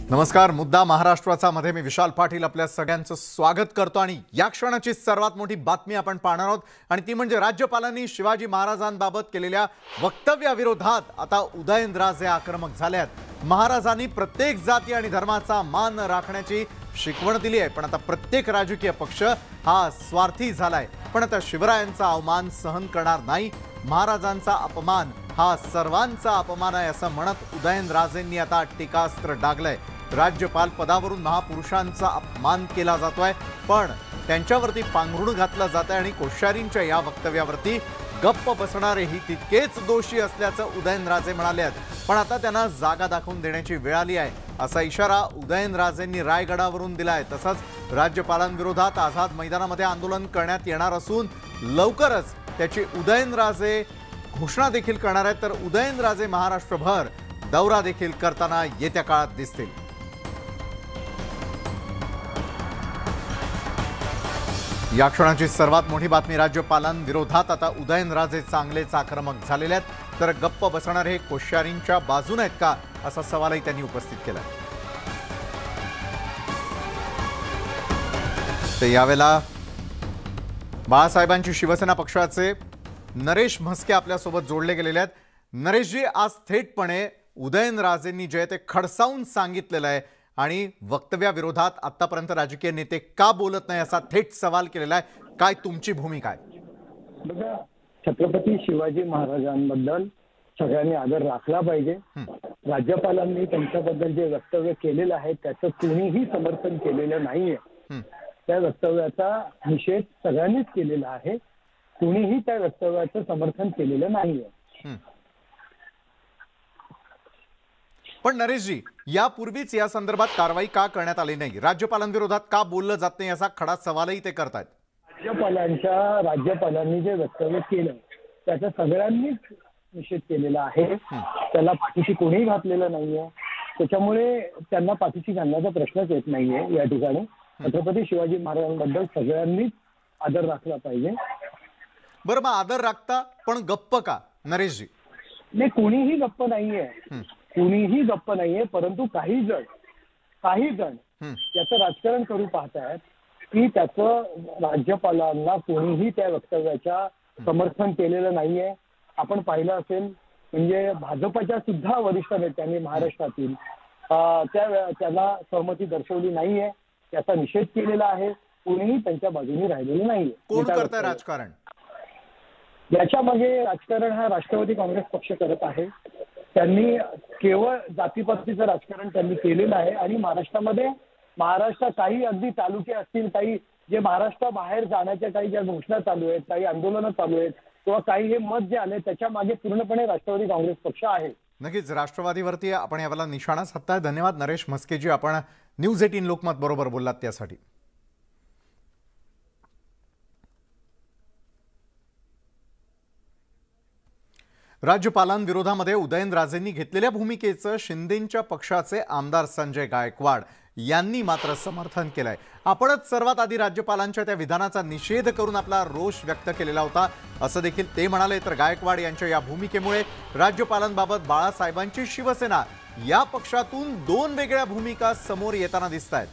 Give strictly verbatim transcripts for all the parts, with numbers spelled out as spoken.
नमस्कार, मुद्दा महाराष्ट्राचा मध्ये मी विशाल पाटील आपल्या सगळ्यांचं स्वागत करतो आणि या क्षणाची सर्वात मोठी बातमी आपण पाहणार आहोत आणि ती म्हणजे राज्यपालांनी शिवाजी महाराजांबाबत केलेल्या वक्तव्याविरोधात आता उदयनराजे आक्रमक झाले आहेत। महाराजांनी प्रत्येक जाती आणि धर्माचा मान राखण्याची शिकवण दिली आहे, पण आता प्रत्येक राजकीय पक्ष हा स्वार्थी झालाय। पण आता शिवरायांचा अवमान सहन करणार नाही, महाराजांचा अपमान हा सर्वांचा अपमान आहे असं म्हणत उदयनराजेंनी आता टीकास्त्र डागलंय। राज्यपाल पदावरून महापुरुषांचा अपमान केला जातोय, पण त्यांच्यावरती पांघरुण घातलं जात आहे आणि कोश्यारींच्या या वक्तव्यावरती गप्प बसणारेही तितकेच दोषी असल्याचं उदयनराजे म्हणाले आहेत। पण आता त्यांना जागा दाखवून देण्याची वेळ आली आहे असा इशारा उदयनराजेंनी रायगडावरून दिलाय। तसंच राज्यपालांविरोधात आझाद मैदानामध्ये आंदोलन करण्यात येणार असून लवकरच त्याची उदयनराजे घोषणा देखील करणार आहेत। तर उदयनराजे महाराष्ट्रभर दौरा देखील करताना येत्या काळात दिसतील। या क्षणाची सर्वात मोठी बातमी, राज्यपालांविरोधात आता उदयनराजे चांगलेच आक्रमक झालेले आहेत। तर गप्प बसणारे हे कोश्यारींच्या बाजूने आहेत का असा सवालही त्यांनी उपस्थित केला। तर यावेळेला बाळासाहेबांची शिवसेना पक्षाचे नरेश म्हस्के आपल्यासोबत जोडले गेलेले आहेत। नरेशजी, आज थेटपणे उदयनराजेंनी जे ते खडसावून सांगितलेलं आहे आणि वक्तव्याविरोधात आतापर्यंत राजकीय नेते का बोलत नाही असा थेट सवाल केलेला आहे, काय तुमची भूमिका आहे? बघा, छत्रपती शिवाजी महाराजांबद्दल सगळ्यांनी आदर राखला पाहिजे। राज्यपालांनी त्यांच्याबद्दल जे वक्तव्य केलेलं आहे त्याचं कोणीही समर्थन केलेलं नाहीये। त्या वक्तव्याचा निषेध सगळ्यांनीच केलेला आहे, कोणीही त्या वक्तव्याचं समर्थन केलेलं नाहीये। पण नरेशजी, यापूर्वीच या संदर्भात कारवाई का करण्यात आली नाही? राज्यपालांविरोधात का बोललं जात नाही असा खडा सवालही ते करतायत। राज्यपालांच्या राज्यपालांनी जे वक्तव्य केलं त्याचा सगळ्यांनीच निषेध केलेला आहे, त्याला पाठीशी कोणीही घातलेलं नाहीये, त्याच्यामुळे त्यांना पाठीशी घालण्याचा प्रश्नच येत नाहीये। या ठिकाणी छत्रपती शिवाजी महाराजांबद्दल सगळ्यांनीच आदर राखला पाहिजे। बरं, मग आदर राखता पण गप्प का नरेशजी? नाही, कोणीही गप्प नाहीये, कोणीही गप्प नाहीये, परंतु काही जण काही जण याचं राजकारण करू पाहतायत की त्याचं राज्यपालांना कोणीही त्या वक्तव्याच्या समर्थन केलेलं नाहीये। आपण पाहिलं असेल म्हणजे भाजपच्या सुद्धा वरिष्ठ नेत्यांनी महाराष्ट्रातील त्या त्याला सहमती दर्शवली नाहीये, त्याचा निषेध केलेला आहे, कोणीही त्यांच्या बाजूने राहिलेलं नाहीये। कोण करतंय राजकारण? याच्या मागे राजकारण हा राष्ट्रवादी काँग्रेस पक्ष करत आहे। त्यांनी केवळ जातीपातीचं राजकारण त्यांनी केलेलं आहे आणि महाराष्ट्रामध्ये महाराष्ट्रात काही अगदी तालुके असतील, काही जे महाराष्ट्राबाहेर जाण्याच्या काही ज्या घोषणा चालू आहेत, काही आंदोलनं चालू आहेत किंवा काही हे मत जे आले त्याच्या मागे पूर्णपणे राष्ट्रवादी काँग्रेस पक्ष आहे। नक्कीच राष्ट्रवादीवरती आपण यावेळेला निशाणा साधताय। धन्यवाद नरेश म्हस्केजी, आपण न्यूज एटीन लोकमत बरोबर बोललात त्यासाठी। राज्यपालांविरोधामध्ये उदयनराजेंनी घेतलेल्या भूमिकेचं शिंदेंच्या पक्षाचे आमदार संजय गायकवाड यांनी मात्र समर्थन केलंय। आपणच सर्वात आधी राज्यपालांच्या त्या विधानाचा निषेध करून आपला रोष व्यक्त केलेला होता असं देखील ते म्हणाले। तर गायकवाड यांच्या या भूमिकेमुळे राज्यपालांबाबत बाळासाहेबांची शिवसेना या पक्षातून दोन वेगळ्या भूमिका समोर येताना दिसतायत।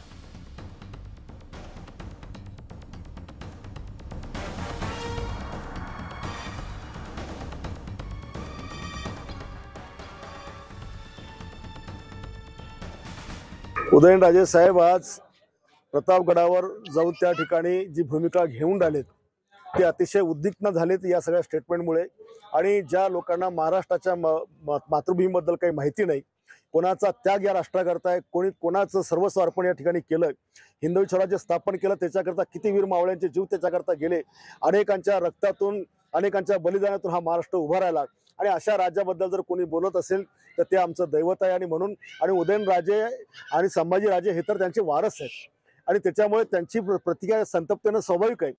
उदयनराजे साहेब आज प्रतापगडावर जाऊन त्या ठिकाणी जी भूमिका घेऊन आलेत ते अतिशय उद्विग्न झालेत या सगळ्या स्टेटमेंटमुळे। आणि ज्या लोकांना महाराष्ट्राच्या मातृभूमीबद्दल काही माहिती नाही, कोणाचा त्याग या राष्ट्राकरता आहे, कोणी कोणाचं सर्वस्व अर्पण या ठिकाणी केलं, हिंदवी स्वराज्य स्थापन केलं, त्याच्याकरता किती वीर मावळ्यांचे जीव त्याच्याकरता गेले, अनेकांच्या रक्तातून अनेकांच्या बलिदानातून हा महाराष्ट्र उभा राहिला आणि अशा राज्याबद्दल जर कोणी बोलत असेल तर ते आमचं दैवत आहे। आणि म्हणून आणि उदयनराजे आणि संभाजीराजे हे तर त्यांचे वारस आहेत आणि त्याच्यामुळे त्यांची प्रतिक्रिया संतप्तेनं स्वाभाविक आहे।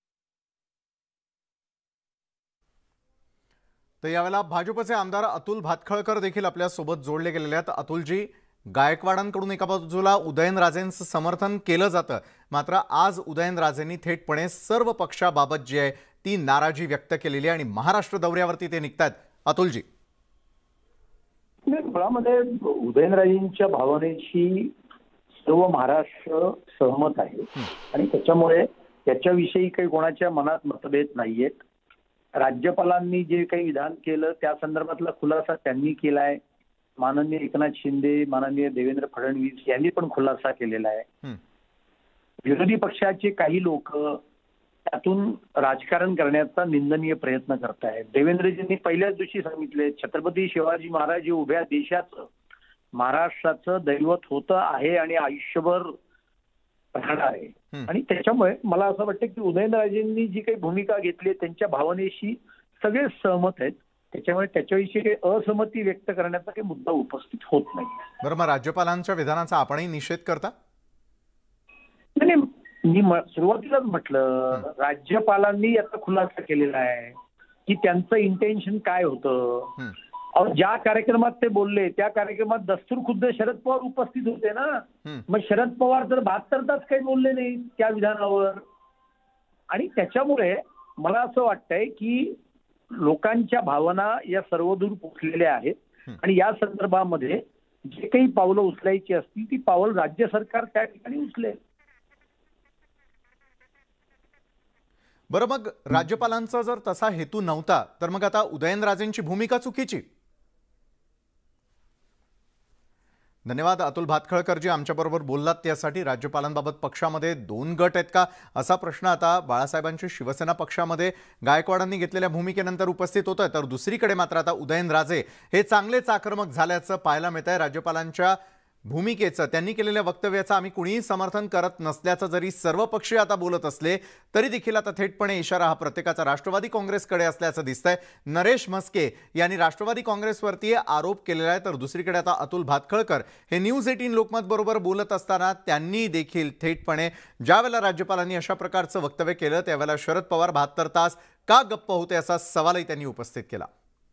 तर यावेळेला भाजपचे आमदार अतुल भातखळकर देखील आपल्या सोबत जोडले गेलेले आहेत। अतुलजी, गायकवाडांकडून एका बाजूला उदयनराजेंचं समर्थन केलं जातं, मात्र आज उदयनराजेंनी थेटपणे सर्व पक्षाबाबत जी आहे ती नाराजी व्यक्त केलेली आहे आणि महाराष्ट्र दौऱ्यावरती ते निघतात। अतुलजी, मुळामध्ये उदयनराजेंच्या भावनेची सर्व महाराष्ट्र सहमत आहे आणि त्याच्यामुळे त्याच्याविषयी काही कोणाच्या मनात मतभेद नाहीयेत. राज्यपालांनी जे काही विधान केलं त्या संदर्भातला खुलासा त्यांनी केलाय. माननीय एकनाथ शिंदे, माननीय देवेंद्र फडणवीस यांनी पण खुलासा केलेला आहे. विरोधी पक्षाचे काही लोक त्यातून राजकारण करण्याचा निंदनीय प्रयत्न करतायत. देवेंद्रजींनी पहिल्याच दिवशी सांगितले छत्रपती शिवाजी महाराज हे उभ्या देशाचं महाराष्ट्राचं दैवत होतं आहे आणि आयुष्यभर राहणार आहे. आणि त्याच्यामुळे मला असं वाटतं की उदयनराजेंनी जी काही भूमिका घेतली त्यांच्या भावनेशी सगळे सहमत आहेत. त्याच्यामुळे त्याच्याविषयी काही असहमती व्यक्त करण्याचा काही मुद्दा उपस्थित होत नाही. बरं, मग राज्यपालांच्या विधानाचा आपणही निषेध करता? नाही, मी सुरुवातीलाच म्हटलं राज्यपालांनी याचा खुलासा केलेला आहे की त्यांचं इंटेन्शन काय होतं. ज्या कार्यक्रमात ते बोलले त्या कार्यक्रमात दस्तूर खुद्द शरद पवार उपस्थित होते ना. मग शरद पवार तर बहात्तर तास काही बोलले नाही त्या विधानावर. आणि त्याच्यामुळे मला असं वाटतंय की लोकांच्या भावना या सर्वदूर पोचलेल्या आहेत आणि या संदर्भामध्ये जे काही पावलं उचलायची असतील ती पावलं राज्य सरकार त्या ठिकाणी उचलेल. बरं, मग राज्यपालांचा जर तसा हेतू नव्हता तर मग आता उदयनराजेंची भूमिका चुकीची? धन्यवाद अतुल भातखळकर जी आमच्याबरोबर बोललात त्यासाठी. राज्यपालांबाबत पक्षामध्ये दोन गट आहेत का असा प्रश्न आता बाळासाहेबांची शिवसेना पक्षामध्ये गायकवाडांनी घेतलेल्या भूमिकेनंतर उपस्थित होतोय, तर दुसरीकडे मात्र आता उदयनराजे हे चांगलेच आक्रमक झाल्याचं पाहायला मिळत आहे. राज्यपालांच्या भूमिकेचं, त्यांनी केलेल्या वक्तव्याचं आम्ही कुणीही समर्थन करत नसल्याचं जरी सर्व पक्षीय आता बोलत असले तरी देखील आता थेटपणे इशारा हा प्रत्येकाचा राष्ट्रवादी काँग्रेसकडे असल्याचं दिसतंय. नरेश म्हस्के यांनी राष्ट्रवादी काँग्रेसवरती आरोप केलेला आहे, तर दुसरीकडे आता अतुल भातखळकर हे न्यूज एटीन लोकमत बरोबर बोलत असताना त्यांनी देखील थेटपणे ज्यावेळेला राज्यपालांनी अशा प्रकारचं वक्तव्य केलं त्यावेळेला शरद पवार बहात्तर तास का गप्प होते असा सवालही त्यांनी उपस्थित केला.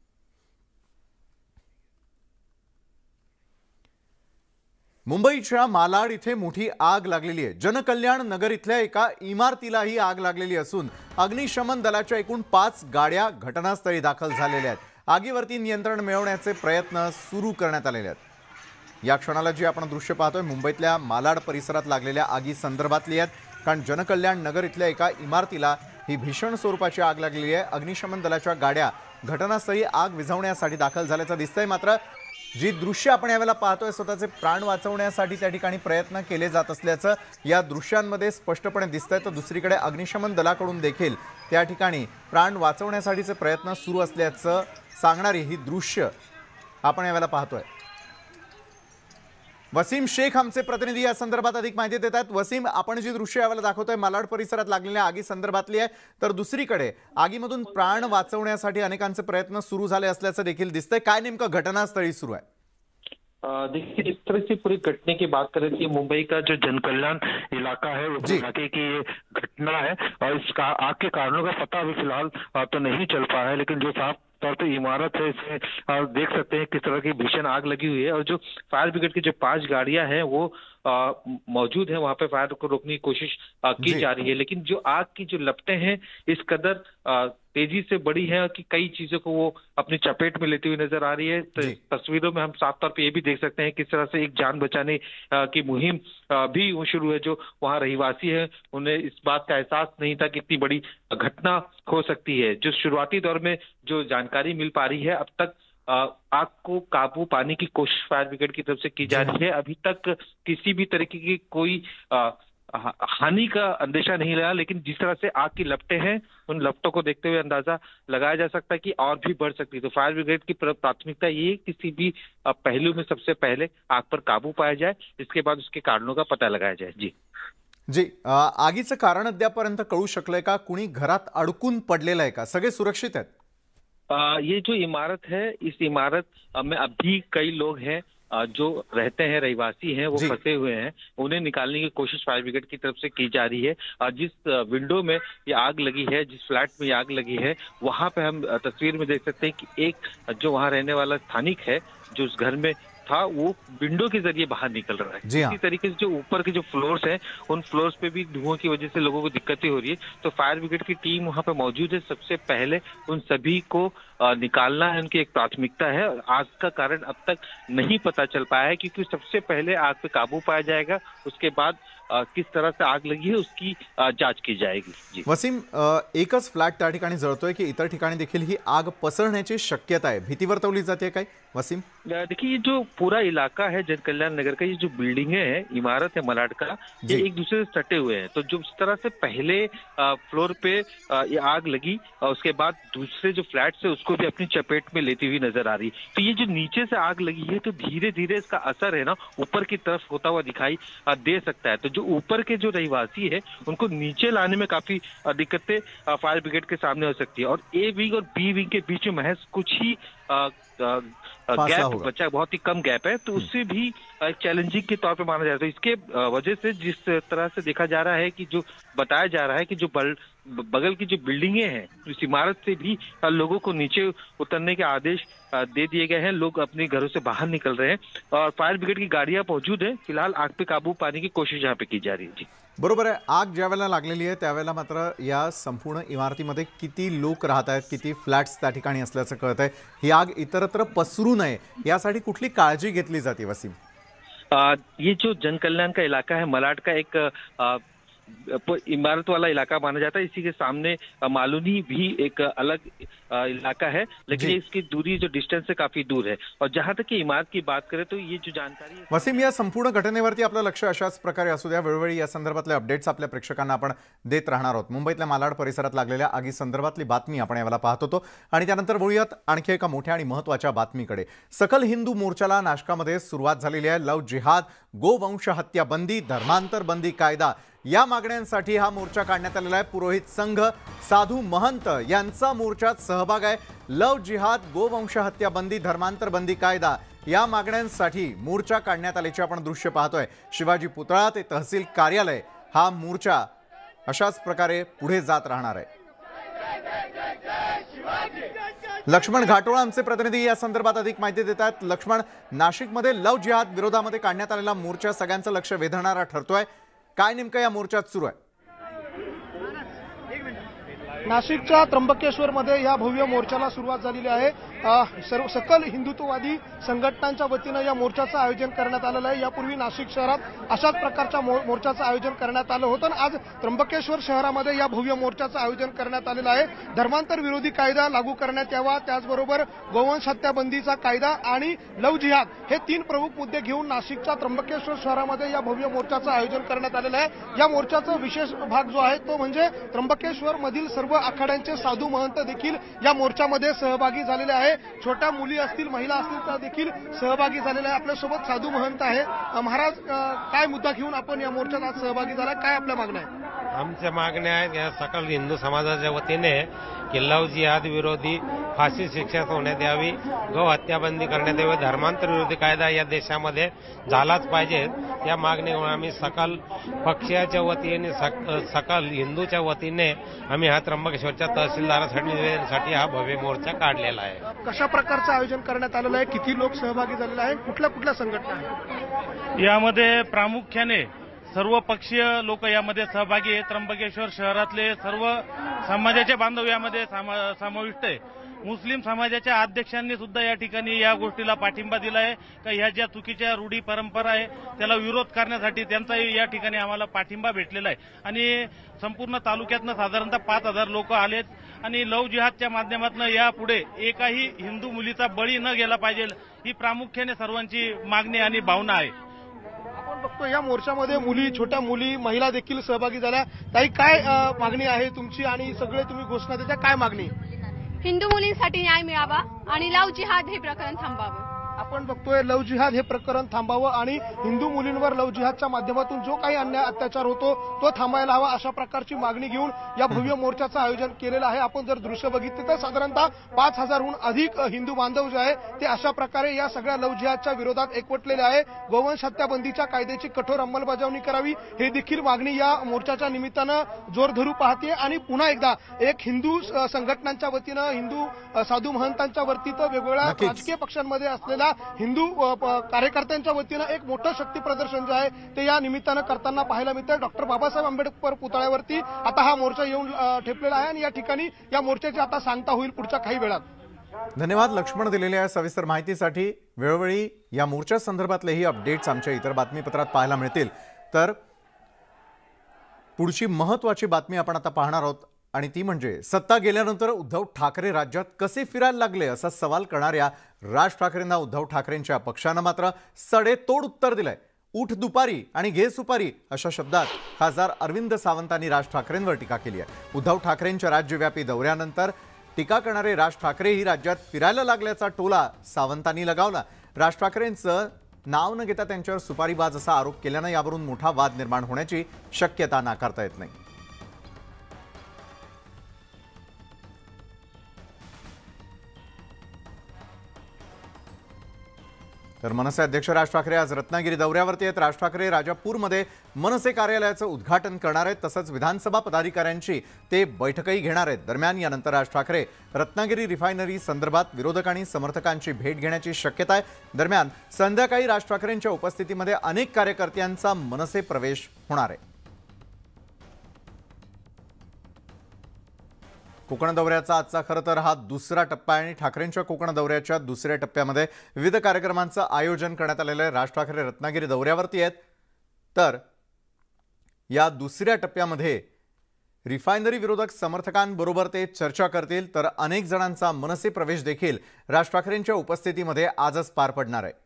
मुंबईच्या मालाड इथे मोठी आग लागलेली आहे. जनकल्याण नगर इथल्या एका इमारतीलाही आग लागलेली असून अग्निशमन दलाच्या एकूण पाच गाड्या घटनास्थळी दाखल झालेल्या आहेत. आगीवरती नियंत्रण मिळवण्याचे प्रयत्न सुरू करण्यात आलेले आहेत. या क्षणाला जी आपण दृश्य पाहतोय मुंबईतल्या मालाड परिसरात लागलेल्या आगी संदर्भातली आहेत, कारण जनकल्याण नगर इथल्या एका इमारतीला ही भीषण स्वरूपाची आग लागलेली आहे. अग्निशमन दलाच्या गाड्या घटनास्थळी आग विझवण्यासाठी दाखल झाल्याचं दिसतंय. मात्र जी दृश्य आपण यावेळेला पाहतोय स्वतःचे प्राण वाचवण्यासाठी त्या ठिकाणी प्रयत्न केले जात असल्याचं या दृश्यांमध्ये स्पष्टपणे दिसतंय. तर दुसरीकडे अग्निशमन दलाकडून देखील त्या ठिकाणी प्राण वाचवण्यासाठीचे प्रयत्न सुरू असल्याचं सांगणारी ही दृश्य आपण यावेळेला पाहतोय. वसीम शेख आमचे प्रतिनिधी या संदर्भात अधिक माहिती देत आहेत. वसीम, आपण जी दृश्य यावेळेला दाखवतोय मालाड परिसरात लागलेल्या आगी संदर्भातली आहे, तर दुसरीकडे आगीमधून प्राण वाचवण्यासाठी अनेकांचे प्रयत्न सुरू झाले असल्याचं देखील दिसतंय. काय नेमकं घटनास्थळी सुरू आहे? देखिए, इस तरह से पूरी घटने की बात करें तो मुंबई का जो जनकल्याण इलाका है उस इलाके की ये घटना है और इस का आग के कारणों का पता अभी फिलहाल तो नहीं चल पा है, लेकिन जो साफ तौर पे इमारत है इसमें देख सकते हैं किस तरह की भीषण आग लगी हुई है और जो फायर ब्रिगेड की जो पांच गाड़ियां हैं वो मौजूद है वहां पे फायर को रोकने की कोशिश की जा रही है, लेकिन जो आग की जो लपटें हैं इस कदर तेजी से बढ़ी है कि कई चीजों को वो अपनी चपेट में लेती हुई नजर आ रही है. तस्वीरों में हम साफ तौर पे ये भी देख सकते हैं किस तरह से एक जान बचाने की मुहिम भी शुरू है. जो वहाँ रहवासी है उन्हें इस बात का एहसास नहीं था कि इतनी बड़ी घटना हो सकती है. जो शुरुआती दौर में जो जानकारी मिल पा रही है अब तक आग को काबू पाने की कोशिश फायर ब्रिगेड की तरफ से की जा रही है. अभी तक किसी भी तरीके की कोई हानि का अंदेशा नहीं लगा, लेकिन जिस तरह से आग की लपटें हैं उन लपटों को देखते हुए अंदाजा लगाया जा सकता है कि और भी बढ़ सकती है. तो फायर ब्रिगेड की प्राथमिकता ये किसी भी पहलू में सबसे पहले आग पर काबू पाया जाए, इसके बाद उसके कारणों का पता लगाया जाए. जी जी आगीचं कारण अद्यापर्यंत कळू शकलंय का? कुणी घरात अडकून पडलेलं आहे का? सगळे सुरक्षित आहेत? आ, ये जो इमारत है इस इमारत में अभी कई लोग हैं जो रहते हैं, रहवासी हैं, वो फंसे हुए हैं. उन्हें निकालने की कोशिश फायर ब्रिगेड की तरफ से की जा रही है. जिस विंडो में ये आग लगी है, जिस फ्लैट में ये आग लगी है, वहां पे हम तस्वीर में देख सकते हैं कि एक जो वहां रहने वाला स्थानिक है जो उस घर में था वो विंडो के जरिए बाहर निकल रहा है. इसी तरीके से जो ऊपर के जो फ्लोर्स हैं उन फ्लोर्स पे भी धुआं की वजह से लोगों को दिक्कतें हो रही है. तो फायर ब्रिगेड की टीम वहां पे मौजूद है. सबसे पहले उन सभी को निकालना है उनकी एक प्राथमिकता है। आग का कारण अब तक नहीं पता चल पाया है, क्योंकि सबसे पहले आग पे काबू पाया जाएगा, उसके बाद किस तरह से आग लगी है उसकी जांच की जाएगी। जी वसीम, एकच फ्लॅट त्या ठिकाणी जळतोय की इतर ठिकाणी देखील ही आग पसरण्याची शक्यता आहे, भीती वर्तवली जाते काय वसीम? देखिए, ये जो पूरा इलाका है जनकल्याण नगर का, ये जो बिल्डिंगे हैं, इमारत है मलाड का, ये एक दूसरे से सटे हुए हैं। तो जो इस तरह से पहले फ्लोर पे ये आग लगी और उसके बाद दूसरे जो फ्लैट्स है उसको भी अपनी चपेट में लेती हुई नजर आ रही। तो ये जो नीचे से आग लगी है, तो धीरे धीरे इसका असर है ना ऊपर की तरफ होता हुआ दिखाई दे सकता है। तो जो ऊपर के जो रहवासी है उनको नीचे लाने में काफी दिक्कतें फायर ब्रिगेड के सामने हो सकती है। और ए विंग और बी विंग के बीच में महज कुछ ही गैप बचा, बहुत ही कम गैप है, तो उससे भी एक चैलेंजिंग के तौर पे माना जाता है। इसके वजह से जिस तरह से देखा जा रहा है कि जो बताया जा रहा है कि जो बगल की जो बिल्डिंगे हैं, इस इमारत से भी लोगों को नीचे उतरने के आदेश दे दिए गए हैं। लोग अपने घरों से बाहर निकल रहे हैं और फायर ब्रिगेड की गाड़ियां मौजूद हैं। फिलहाल आग पे काबू पाने की कोशिश यहाँ पे की जा रही है। जी बरोबर आहे। आग ज्या वेळेला लागलेली आहे त्यावेळेला मात्र या संपूर्ण इमारतीमध्ये किती लोक राहत आहेत, किती फ्लॅट्स त्या ठिकाणी असल्याचं कळत आहे। ही आग इतरत्र पसरू नये यासाठी कुठली काळजी घेतली जाते वसीम? आ, ये जो जनकल्याण का इलाका है, मलाड का एक आ, इमारत वाला इलाका माना जाता है। इसी के सामने मालूनी भी एक अलग इलाका है, लेकिन इसकी दूरी जो डिस्टेंस से काफी दूर है। और जहां तक की इमारत की बात करें तो ये जो जानकारी वसीम, या संपूर्ण घटनेवरती आपलं लक्ष अशाच प्रकारे असू द्या। वेळोवेळी या संदर्भातले अपडेट्स आपल्या प्रेक्षकांना आपण देत राहणार आहोत। मुंबईतल्या मालाड परिसरात लागलेल्या आगी संदर्भातली बातमी आपण यावेळेला पाहत होतो आणि त्यानंतर वळूयात आणखी एका मोठ्या आणि महत्त्वाच्या बातमीकडे। सकल हिंदू मोर्चाला नाशकामध्ये सुरुवात झालेली आहे। लव जिहाद, गोवंश हत्या बंदी, धर्मांतर बंदी कायदा या मागण्यांसाठी हा मोर्चा काढण्यात आलेला आहे। पुरोहित संघ, साधू महंत यांचा मोर्चात सहभाग आहे। लव जिहाद, गोवंश हत्या बंदी, धर्मांतर बंदी कायदा या मागण्यांसाठी मोर्चा काढण्यात आल्याचे आपण दृश्य पाहतोय। शिवाजी पुतळा ते तहसील कार्यालय हा मोर्चा अशाच प्रकारे पुढे जात राहणार आहे। लक्ष्मण घाटोळ आमचे प्रतिनिधी या संदर्भात अधिक माहिती देत आहेत। लक्ष्मण, नाशिकमध्ये लव जिहाद विरोधामध्ये काढण्यात आलेला मोर्चा सगळ्यांचं लक्ष वेधणारा ठरतोय, काय नेमकं या मोर्चात सुरू आहे? नाशिकच्या त्र्यंबकेश्वर मध्ये या भव्य मोर्चाला सुरुवात झालेली आहे। सर्व सकल हिंदुत्ववादी संघटनांच्या वतीनं या मोर्चाचं आयोजन करण्यात आलेलं आहे। यापूर्वी नाशिक शहरात अशाच प्रकारच्या मोर्चाचं आयोजन करण्यात आलं होतं आणि आज त्र्यंबकेश्वर शहरामध्ये या भव्य मोर्चाचं आयोजन करण्यात आलेलं आहे। धर्मांतर विरोधी कायदा लागू करण्यात यावा, त्याचबरोबर गोवंश हत्या बंदीचा कायदा आणि लव जिहाद हे तीन प्रमुख मुद्दे घेऊन नाशिकच्या त्र्यंबकेश्वर शहरामध्ये या भव्य मोर्चाचं आयोजन करण्यात आलेलं आहे। या मोर्चाचा विशेष भाग जो आहे तो म्हणजे त्र्यंबकेश्वर मधील सर्व आखाड्यांचे साधू महंत देखील या मोर्चामध्ये सहभागी झालेले आहे। छोट्या मुली असतील, महिला असतील त्या देखील सहभागी झालेल्या आहे। आपल्यासोबत साधू महंत आहे। महाराज, काय मुद्दा घेऊन आपण या मोर्चात आज सहभागी झालाय, काय आपल्या मागण्या आहेत? आमच्या मागण्या आहेत या सकल हिंदू समाजाच्या वतीने की लव जिहाद विरोधी फाशी शिक्षा होण्यात यावी, गौ हत्याबंदी करण्यात यावी, धर्मांतर विरोधी कायदा या देशामध्ये झालाच पाहिजे। या मागणीमुळे आम्ही सकल पक्षाच्या वतीने सकल हिंदूच्या वतीने आम्ही हा त्र्यंबकेश्वरच्या तहसीलदारासाठी हा भव्य मोर्चा काढलेला आहे। कशा प्रकारचं आयोजन करण्यात आलेलं आहे, किती लोक सहभागी झालेले आहेत, कुठल्या कुठल्या संघटना आहेत? यामध्ये प्रामुख्याने सर्व पक्षीय लोक यामध्ये सहभागी आहेत। त्र्यंबकेश्वर शहरातले सर्व समाजाचे बांधव यामध्ये समाविष्ट आहे। मुस्लिम समाजाच्या अध्यक्षांनी सुद्धा या ठिकाणी या गोष्टीला पाठिंबा दिला आहे का ह्या ज्या चुकीच्या रूढी परंपरा आहे त्याला विरोध करण्यासाठी त्यांचाही या ठिकाणी आम्हाला पाठिंबा भेटलेला आहे। आणि संपूर्ण तालुक्यातनं साधारणतः पाच हजार लोक आलेत आणि लव जिहादच्या माध्यमातून यापुढे एकाही हिंदू मुलीचा बळी न गेला पाहिजे ही प्रामुख्याने सर्वांची मागणी आणि भावना आहे। आपण बघतो या मोर्चामध्ये मुली, छोट्या मुली, महिला देखील सहभागी झाल्या। ताई, काय मागणी आहे तुमची आणि सगळे तुम्ही घोषणा देता, काय मागणी? हिंदू मुलींसाठी न्याय मिळावा आणि लव जिहाद हे प्रकरण थांबावं। आपण बघतोय लव जिहाद हे प्रकरण थांबावं आणि हिंदू मुलींवर लव जिहादच्या माध्यमातून जो काही अन्याय अत्याचार होतो तो थांबायला हवा, अशा प्रकारची मागणी घेऊन या भव्य मोर्चाचं आयोजन केलेलं आहे। आपण जर दृश्य बघितले तर साधारणतः पाच हजारहून अधिक हिंदू बांधव जे आहे ते अशा प्रकारे या सगळ्या लव जिहादच्या विरोधात एकवटलेले आहे। गोवंश हत्या बंदीच्या कायद्याची कठोर अंमलबजावणी करावी हे देखील मागणी या मोर्चाच्या निमित्तानं जोर धरू पाहते। आणि पुन्हा एकदा एक हिंदू संघटनांच्या वतीनं, हिंदू साधू महंतांच्या वरती तर वेगवेगळ्या राजकीय पक्षांमध्ये असलेल्या हिंदू कार्यकर्त्यांच्या वतीनं एक मोठं शक्ती प्रदर्शन जे आहे ते या निमित्तानं करताना पाहायला मिळतं। डॉक्टर बाबासाहेब आंबेडकर पुतळ्यावरती आता हा मोर्चा येऊन ठेपलेला आहे आणि या ठिकाणी या मोर्चाची आता सांगता होईल पुढच्या काही वेळात। धन्यवाद लक्ष्मण दिलेल्या सविस्तर माहितीसाठी। वेळोवेळी या मोर्चा संदर्भातलेही अपडेट्स आमच्या इतर बातमीपत्रात पाहायला मिळतील। तर पुढची महत्त्वाची बातमी आपण आता पाहणार आहोत आणि ती म्हणजे सत्ता गेल्यानंतर उद्धव ठाकरे राज्यात कसे फिरायला लागले असा सवाल करणाऱ्या राज ठाकरेंना उद्धव ठाकरेंच्या पक्षानं मात्र सडेतोड उत्तर दिलंय। उठ दुपारी आणि घे सुपारी अशा शब्दात खासदार अरविंद सावंतांनी राज ठाकरेंवर टीका केली आहे। उद्धव ठाकरेंच्या राज्यव्यापी दौऱ्यानंतर टीका करणारे राज ठाकरे ही राज्यात फिरायला लागल्याचा टोला सावंतांनी लगावला। राज ठाकरेंचं नाव न घेता त्यांच्यावर सुपारीबाज असा आरोप केल्यानं यावरून मोठा वाद निर्माण होण्याची शक्यता नाकारता येत नाही। तर मनसे अध्यक्ष राज ठाकरे आज रत्नागिरी दौऱ्यावरती आहेत। राज ठाकरे राजापूरमध्ये मनसे कार्यालयाचं उद्घाटन करणार आहेत, तसंच विधानसभा पदाधिकाऱ्यांची ते बैठकही घेणार आहेत। दरम्यान यानंतर राज ठाकरे रत्नागिरी रिफायनरी संदर्भात विरोधकांनी समर्थकांची भेट घेण्याची शक्यता आहे। दरम्यान संध्याकाळी राज ठाकरेंच्या उपस्थितीमध्ये अनेक कार्यकर्त्यांचा मनसे प्रवेश होणार आहे। कोकण दौऱ्याचा आजचा खरं तर हा दुसरा टप्पा आहे आणि ठाकरेंच्या कोकण दौऱ्याच्या दुसऱ्या टप्प्यामध्ये विविध कार्यक्रमांचं आयोजन करण्यात आलेलं आहे। राज ठाकरे रत्नागिरी दौऱ्यावरती आहेत, तर या दुसऱ्या टप्प्यामध्ये रिफायनरी विरोधक समर्थकांबरोबर ते चर्चा करतील, तर अनेक जणांचा मनसे प्रवेश देखील राज ठाकरेंच्या उपस्थितीमध्ये आजच पार पडणार आहे।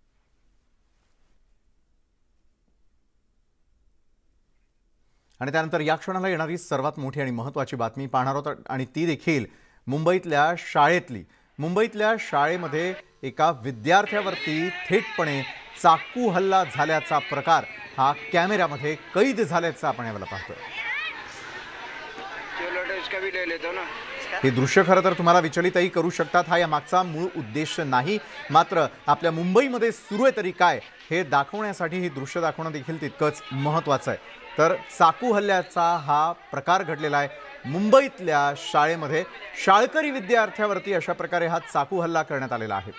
आणि त्यानंतर या क्षणाला येणारी सर्वात मोठी आणि महत्त्वाची बातमी पाहणार आहोत आणि ती देखील मुंबईतल्या शाळेतली। मुंबईतल्या शाळेमध्ये एका विद्यार्थ्यावरती थेटपणे चाकू हल्ला झाल्याचा प्रकार हा कॅमेऱ्यामध्ये कैद झाल्याचं आपण यावेळेला पाहतोय। हे दृश्य खरं तर तुम्हाला विचलितही करू शकतात। हा या मागचा मूळ उद्देश नाही, मात्र आपल्या मुंबईमध्ये सुरू आहे तरी काय हे दाखवण्यासाठी ही दृश्य दाखवणं देखील तितकंच महत्त्वाचं आहे। तर चाकू हल्ल्याचा हा प्रकार घडलेला आहे मुंबईतल्या शाळेमध्ये। शाळकरी विद्यार्थ्यावरती अशा प्रकारे हा चाकू हल्ला करण्यात आलेला आहे।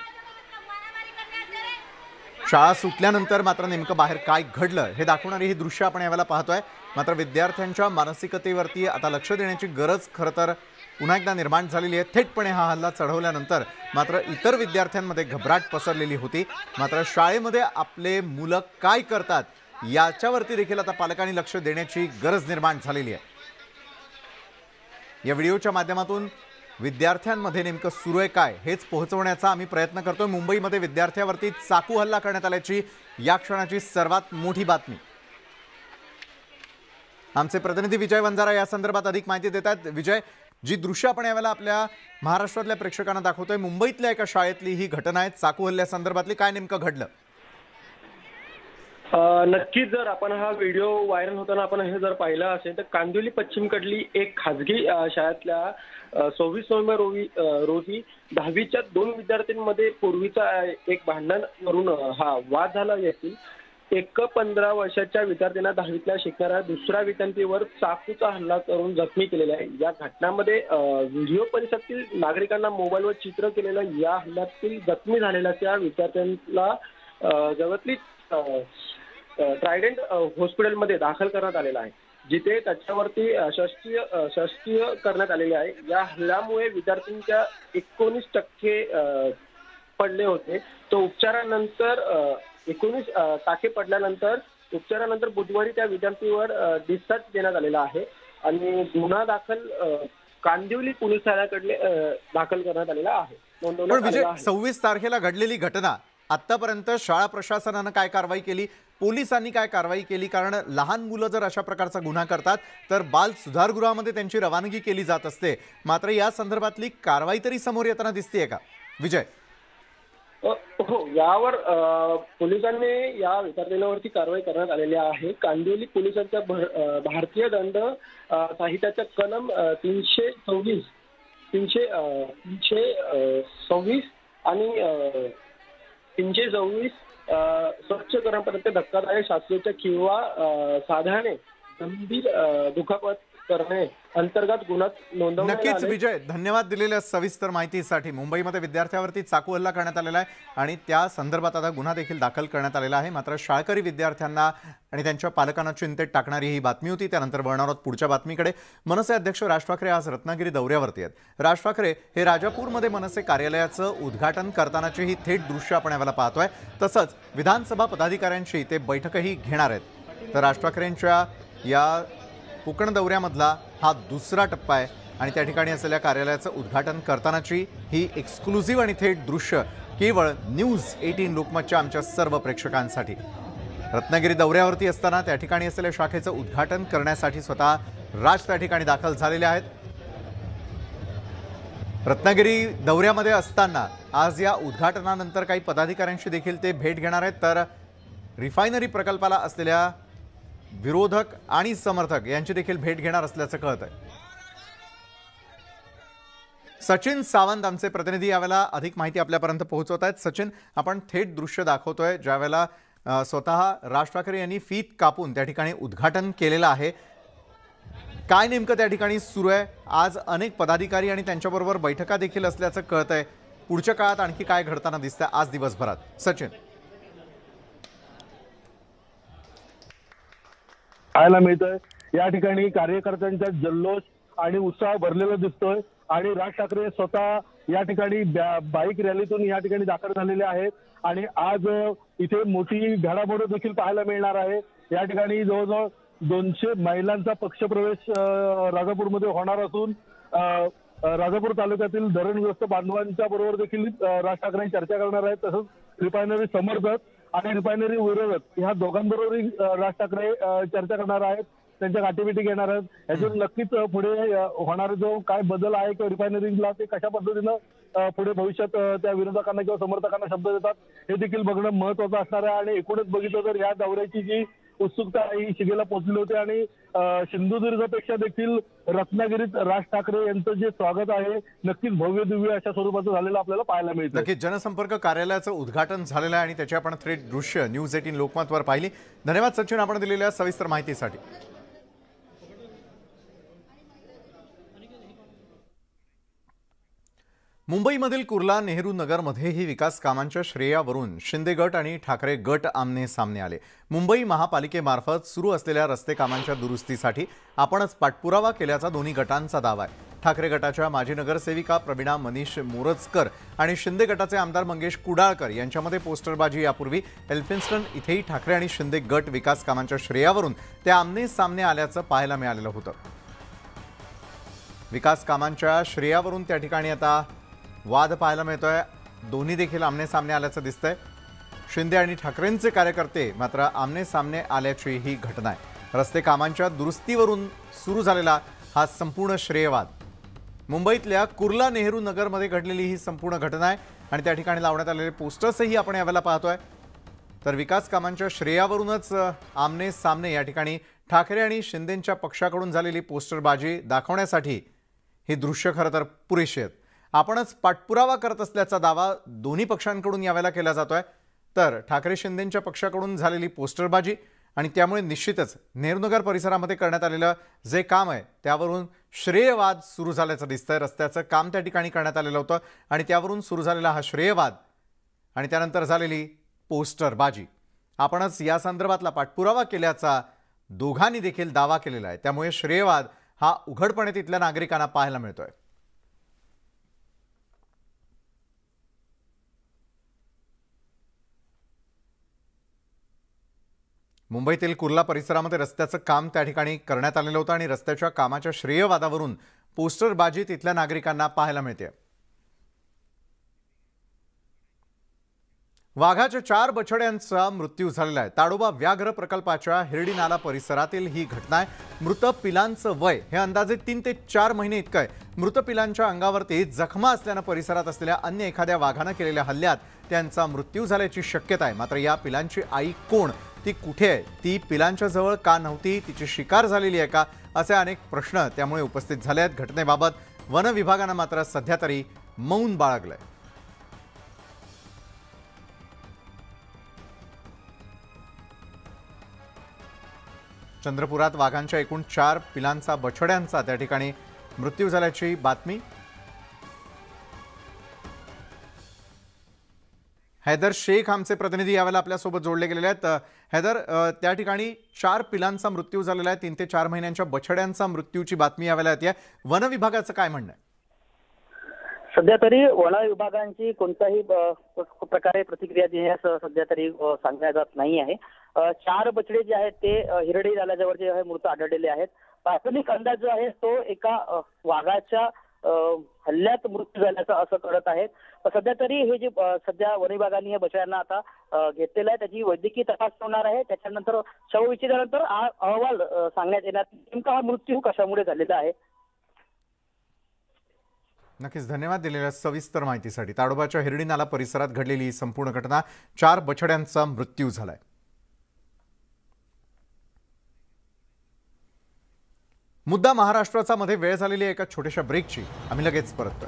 शाळा सुटल्यानंतर मात्र नेमकं बाहेर काय घडलं हे दाखवणारी ही दृश्य आपण यावेळेला पाहतोय। मात्र विद्यार्थ्यांच्या मानसिकतेवरती आता लक्ष देण्याची गरज खरं तर पुन्हा एकदा निर्माण झालेली आहे। थेटपणे हा हल्ला चढवल्यानंतर मात्र इतर विद्यार्थ्यांमध्ये घबराट पसरलेली होती। मात्र शाळेमध्ये आपले मुलं काय करतात याच्यावरती देखील आता पालकांनी लक्ष देण्याची गरज निर्माण झालेली आहे। या व्हिडिओच्या माध्यमातून विद्यार्थ्यांमध्ये नेमकं सुरू आहे काय हेच पोहोचवण्याचा आम्ही प्रयत्न करतोय। मुंबईमध्ये विद्यार्थ्यावरती चाकू हल्ला करण्यात आल्याची या क्षणाची सर्वात मोठी बातमी। आमचे प्रतिनिधी विजय वंजारा या संदर्भात अधिक माहिती देतात। विजय, जी दृश्य आपण यावेळेला आपल्या महाराष्ट्रातल्या प्रेक्षकांना दाखवतोय, मुंबईतल्या एका शाळेतली ही घटना आहे। चाकू हल्ल्यासंदर्भातली काय नेमकं घडलं? नक्कीच जर आपण हा व्हिडिओ व्हायरल होताना आपण हे जर पाहिलं असेल तर कांदिवली पश्चिमकडली एक खाजगी शाळेतल्या सव्वीस नोव्हेंबर रोजी रोजी दहावीच्या दोन विद्यार्थ्यांमध्ये पूर्वीचा एक भांडण करून हा वाद झाला। यातील एक पंधरा वर्षाच्या विद्यार्थ्यांना दहावीतल्या शिकणाऱ्या दुसऱ्या विद्यार्थीवर चाकूचा हल्ला करून जखमी केलेला आहे। या घटनामध्ये व्हिडिओ परिसरातील नागरिकांना मोबाईलवर चित्र केलेलं या हल्ल्यातील जखमी झालेल्या त्या विद्यार्थ्यांना जवळतली ट्रायडेंट हॉस्पिटलमध्ये दाखल करण्यात आलेला आहे, जिथे त्याच्यावरती शस्त्रीय शस्त्रीय करण्यात आलेले आहे। या हल्ल्यामुळे विद्यार्थ्यांच्या एकोणीस टक्के पडले होते। तो उपचारानंतर एकोणीस टाके पडल्यानंतर उपचारानंतर बुधवारी त्या विद्यार्थीवर डिस्चार्ज देण्यात आलेला आहे आणि गुन्हा दाखल कांदिवली पोलीस ठाण्याकडे दाखल करण्यात आलेला आहे। पण विजय, सव्वीस तारखेला घडलेली घटना आतापर्यंत शाळा प्रशासनानं काय कारवाई केली, पोलिसांनी काय कारवाई केली? कारण लहान मुलं जर अशा प्रकारचा गुन्हा करतात तर बाल सुधारगृहामध्ये त्यांची रवानगी केली जात असते, मात्र या संदर्भातली कारवाई तरी समोर येताना दिसतेय का विजय? हो, यावर पोलिसांनी या विद्यार्थ्यांवरती कारवाई करण्यात आलेली आहे। कांदिवली पोलिसांच्या भारतीय दंड साहित्याच्या कलम तीनशे सव्वीस तीनशे तीनशे सव्वीस आणि तीनशे सव्वीस स्वच्छकरणापर्यंत धक्कादायक शास्त्रीय किंवा साधारण गंभीर दुखापत करणे अंतर्गत गुन्हा नोंदवण्यात नक्कीच आले. विजय, धन्यवाद दिलेल्या सविस्तर माहितीसाठी. मुंबईमध्ये विद्यार्थ्यावरती चाकू हल्ला करण्यात आलेला आहे आणि त्या संदर्भात आता गुन्हा देखील दाखल करण्यात आलेला आहे. मात्र शाळकरी विद्यार्थ्यांना आणि त्यांच्या पालकांना चिंतेत टाकणारी ही बातमी होती. त्यानंतर वळणार आहोत पुढच्या बातमीकडे. मनसे अध्यक्ष राज ठाकरे आज रत्नागिरी दौऱ्यावरती आहेत. राज ठाकरे हे राजापूरमध्ये मनसे कार्यालयाचं उद्घाटन करतानाची ही थेट दृश्य आपण यावेळेला पाहतोय. तसंच विधानसभा पदाधिकाऱ्यांशी ते बैठकही घेणार आहेत. तर राज ठाकरेंच्या या कोकण दौऱ्यामधला हा दुसरा टप्पा आहे आणि त्या ठिकाणी असलेल्या कार्यालयाचं उद्घाटन करतानाची ही एक्सक्लुझिव्ह आणि थेट दृश्य केवळ न्यूज एटीन लोकमतच्या आमच्या सर्व प्रेक्षकांसाठी. रत्नागिरी दौऱ्यावरती असताना त्या ठिकाणी असलेल्या शाखेचं उद्घाटन करण्यासाठी स्वतः राज त्या ठिकाणी दाखल झालेले आहेत. रत्नागिरी दौऱ्यामध्ये असताना आज या उद्घाटनानंतर काही पदाधिकाऱ्यांशी देखील ते भेट घेणार आहेत. तर रिफायनरी प्रकल्पाला असलेल्या विरोधक आणि समर्थक यांची देखील भेट घेणार असल्याचं कळत आहे. सचिन सावंत आमचे प्रतिनिधी यावेळेला अधिक माहिती आपल्यापर्यंत पोहोचवत आहेत. सचिन, आपण थेट दृश्य दाखवतोय ज्यावेळेला स्वतः राज ठाकरे यांनी फीत कापून त्या ठिकाणी उद्घाटन केलेलं आहे. काय नेमकं त्या ठिकाणी सुरू आहे? आज अनेक पदाधिकारी आणि त्यांच्याबरोबर बैठका देखील असल्याचं कळत आहे. पुढच्या काळात आणखी काय घडताना दिसतंय आज दिवसभरात? सचिन, पाहायला मिळतंय या ठिकाणी कार्यकर्त्यांचा जल्लोष आणि उत्साह भरलेला दिसतोय आणि राज ठाकरे स्वतः या ठिकाणी बाईक रॅलीतून या ठिकाणी दाखल झालेले आहेत आणि आज इथे मोठी घडामोड देखील पाहायला मिळणार आहे. या ठिकाणी जवळजवळ दोनशे महिलांचा पक्षप्रवेश राजापूरमध्ये होणार असून राजापूर तालुक्यातील धरणग्रस्त बांधवांच्या बरोबर देखील राज ठाकरे चर्चा करणार आहेत. तसंच रिफायनरी समर्थक आणि रिफायनरी विरोधक ह्या दोघांबरोबरही राज ठाकरे चर्चा करणार आहेत, त्यांच्या गाठीभेटी घेणार आहेत. यातून नक्कीच पुढे होणारा जो काय बदल आहे किंवा रिफायनरीला ते कशा पद्धतीनं पुढे भविष्यात त्या विरोधकांना किंवा समर्थकांना शब्द देतात हे देखील बघणं महत्वाचं असणार आहे. आणि एकूणच बघितलं तर या दौऱ्याची जी उत्सुकता ही शिगेला पोहोचली होती आणि सिंधुदुर्गपेक्षा देखील रत्नागिरीत राज ठाकरे यांचं जे स्वागत आहे नक्कीच भव्य दिव्य अशा स्वरूपाचं झालेलं आपल्याला पाहायला मिळतं. नक्कीच जनसंपर्क कार्यालयाचं उद्घाटन झालेलं आहे आणि त्याची आपण थेट दृश्य न्यूज एटीन लोकमतवर पाहिली. धन्यवाद सचिन, आपण दिलेल्या सविस्तर माहितीसाठी. मुंबईमधील कुर्ला नेहरू नगरमध्येही विकास कामांच्या श्रेयावरून शिंदे गट आणि ठाकरे गट आमने सामने आले. मुंबई महापालिकेमार्फत सुरू असलेल्या रस्ते कामांच्या दुरुस्तीसाठी आपणच पाठपुरावा केल्याचा दोन्ही गटांचा दावा आहे. ठाकरे गटाच्या माजी नगरसेविका प्रवीणा मनीष मोरजकर आणि शिंदे गटाचे आमदार मंगेश कुडाळकर यांच्यामध्ये पोस्टरबाजी यापूर्वी एल्फिन्स्टन इथेही ठाकरे आणि शिंदे गट विकास कामांच्या श्रेयावरून ते आमने सामने आल्याचं पाहायला मिळालेलं होतं. विकास कामांच्या श्रेयावरून त्या ठिकाणी आता वाद पाहायला मिळतोय. दोन्ही देखील आमने सामने आल्याचं दिसतंय. शिंदे आणि ठाकरेंचे कार्यकर्ते मात्र आमने सामने आल्याची ही घटना आहे. रस्ते कामांच्या दुरुस्तीवरून सुरू झालेला हा संपूर्ण श्रेयवाद मुंबईतल्या कुर्ला नेहरू नगरमध्ये घडलेली ही संपूर्ण घटना आहे आणि त्या ठिकाणी लावण्यात आलेले पोस्टर्सही आपण यावेळेला पाहतोय. तर विकास कामांच्या श्रेयावरूनच आमने सामने या ठिकाणी ठाकरे आणि शिंदेंच्या पक्षाकडून झालेली पोस्टरबाजी दाखवण्यासाठी ही दृश्य खरं तर पुरेशी आहेत. आपणच पाठपुरावा करत असल्याचा दावा दोन्ही पक्षांकडून यावेळेला केला जातोय. तर ठाकरे शिंदेंच्या पक्षाकडून झालेली पोस्टरबाजी आणि त्यामुळे निश्चितच नेहरूनगर परिसरामध्ये करण्यात आलेलं जे काम आहे त्यावरून श्रेयवाद सुरू झाल्याचं दिसतंय. रस्त्याचं काम त्या ठिकाणी करण्यात आलेलं होतं आणि त्यावरून सुरू झालेला हा श्रेयवाद आणि त्यानंतर झालेली पोस्टरबाजी. आपणच या संदर्भातला पाठपुरावा केल्याचा दोघांनी देखील दावा केलेला आहे. त्यामुळे श्रेयवाद हा उघडपणे तिथल्या नागरिकांना पाहायला मिळतोय. मुंबईतील कुर्ला परिसरामध्ये रस्त्याचं काम त्या ठिकाणी करण्यात आलेलं होतं आणि रस्त्याच्या कामाच्या श्रेयवादावरून पोस्टरबाजी तिथल्या नागरिकांना पाहायला मिळते. वाघाच्या चार बछड्यांचा मृत्यू झालेला आहे. ताडोबा व्याघ्र प्रकल्पाच्या हिरडी नाला परिसरातील ही घटना आहे. मृत पिलांचं वय हे अंदाजे तीन ते चार महिने इतकं आहे. मृत पिलांच्या अंगावरती जखमा असल्यानं परिसरात असलेल्या अन्य एखाद्या वाघानं केलेल्या हल्ल्यात त्यांचा मृत्यू झाल्याची शक्यता आहे. मात्र या पिलांची आई कोण, ती कुठे आहे, ती पिलांच्या जवळ का नव्हती, तिची शिकार झालेली आहे का, असे अनेक प्रश्न त्यामुळे उपस्थित झाले आहेत. घटनेबाबत वन विभागानं मात्र सध्या तरी मौन बाळगलंय. चंद्रपुरात वाघांच्या एकूण चार पिलांचा बछड्यांचा त्या ठिकाणी मृत्यू झाल्याची बातमी। हैदर शेख आमचे प्रतिनिधी यावेळेला आपल्यासोबत जोडले गेलेले आहेत। हैदर, त्या ठिकाणी चार पिलांचा मृत्यू झालेला आहे, तीन ते चार महिन्यांच्या बछड्यांचा मृत्यूची बातमी यावेळेला येते। वन विभागाचं काय म्हणणं आहे? सध्या तरी वन विभागांची कोणत्याही प्रकारे प्रतिक्रिया जी आहे सध्या तरी सांगण्यात जात नाही आहे। चार बछडे जे आहेत ते हिरडी नाल्याजवळ जे आहे मृत आढळलेले आहेत। प्राथमिक अंदाज जो आहे तो एका वाघाच्या हल्ल्यात मृत्यू झाल्याचं असं कळत आहे। सध्या तरी हे जे सध्या वन विभागाने या बछड्यांना आता घेतलेला आहे त्याची वैद्यकीय तपास होणार आहे। त्याच्यानंतर शवविच्छेदनानंतर हा अहवाल सांगण्यात येणार नेमका हा मृत्यू कशामुळे झालेला आहे। नक्कीच धन्यवाद दिलेल्या सविस्तर माहितीसाठी। ताडोबाच्या हिरडी नाला परिसरात घडलेली संपूर्ण घटना, चार बछड्यांचा मृत्यू झालाय। मुद्दा महाराष्ट्राचा मध्ये वेळ झालेली एका छोट्याशा ब्रेकची, आम्ही लगेच परततोय।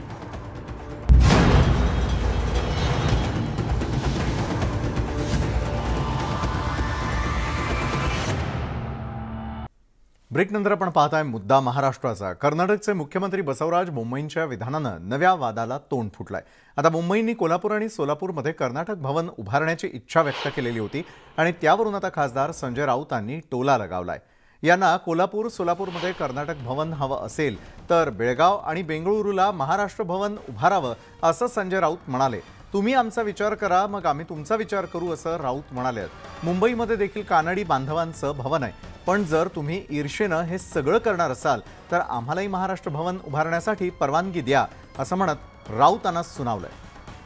ब्रेक नंतर आपण पाहताय मुद्दा महाराष्ट्राचा। कर्नाटकचे मुख्यमंत्री बसवराज बोम्मईंच्या विधानानं नव्या वादाला तोंड फुटलाय। आता मुंबईंनी कोल्हापूर आणि सोलापूरमध्ये कर्नाटक भवन उभारण्याची इच्छा व्यक्त केलेली होती आणि त्यावरून आता खासदार संजय राऊतांनी टोला लगावलाय। यांना कोल्हापूर सोलापूरमध्ये कर्नाटक भवन हवं असेल तर बेळगाव आणि बेंगळुरूला महाराष्ट्र भवन उभारावं असं संजय राऊत म्हणाले। तुम्ही आमचा विचार करा, मग आम्ही तुमचा विचार करू असं राऊत म्हणाले। मुंबईमध्ये देखील कानडी बांधवांचं भवन आहे, पण जर तुम्ही ईर्षेनं हे सगळं करणार असाल तर आम्हालाही महाराष्ट्र भवन उभारण्यासाठी परवानगी द्या असं म्हणत राऊतांना सुनावलंय।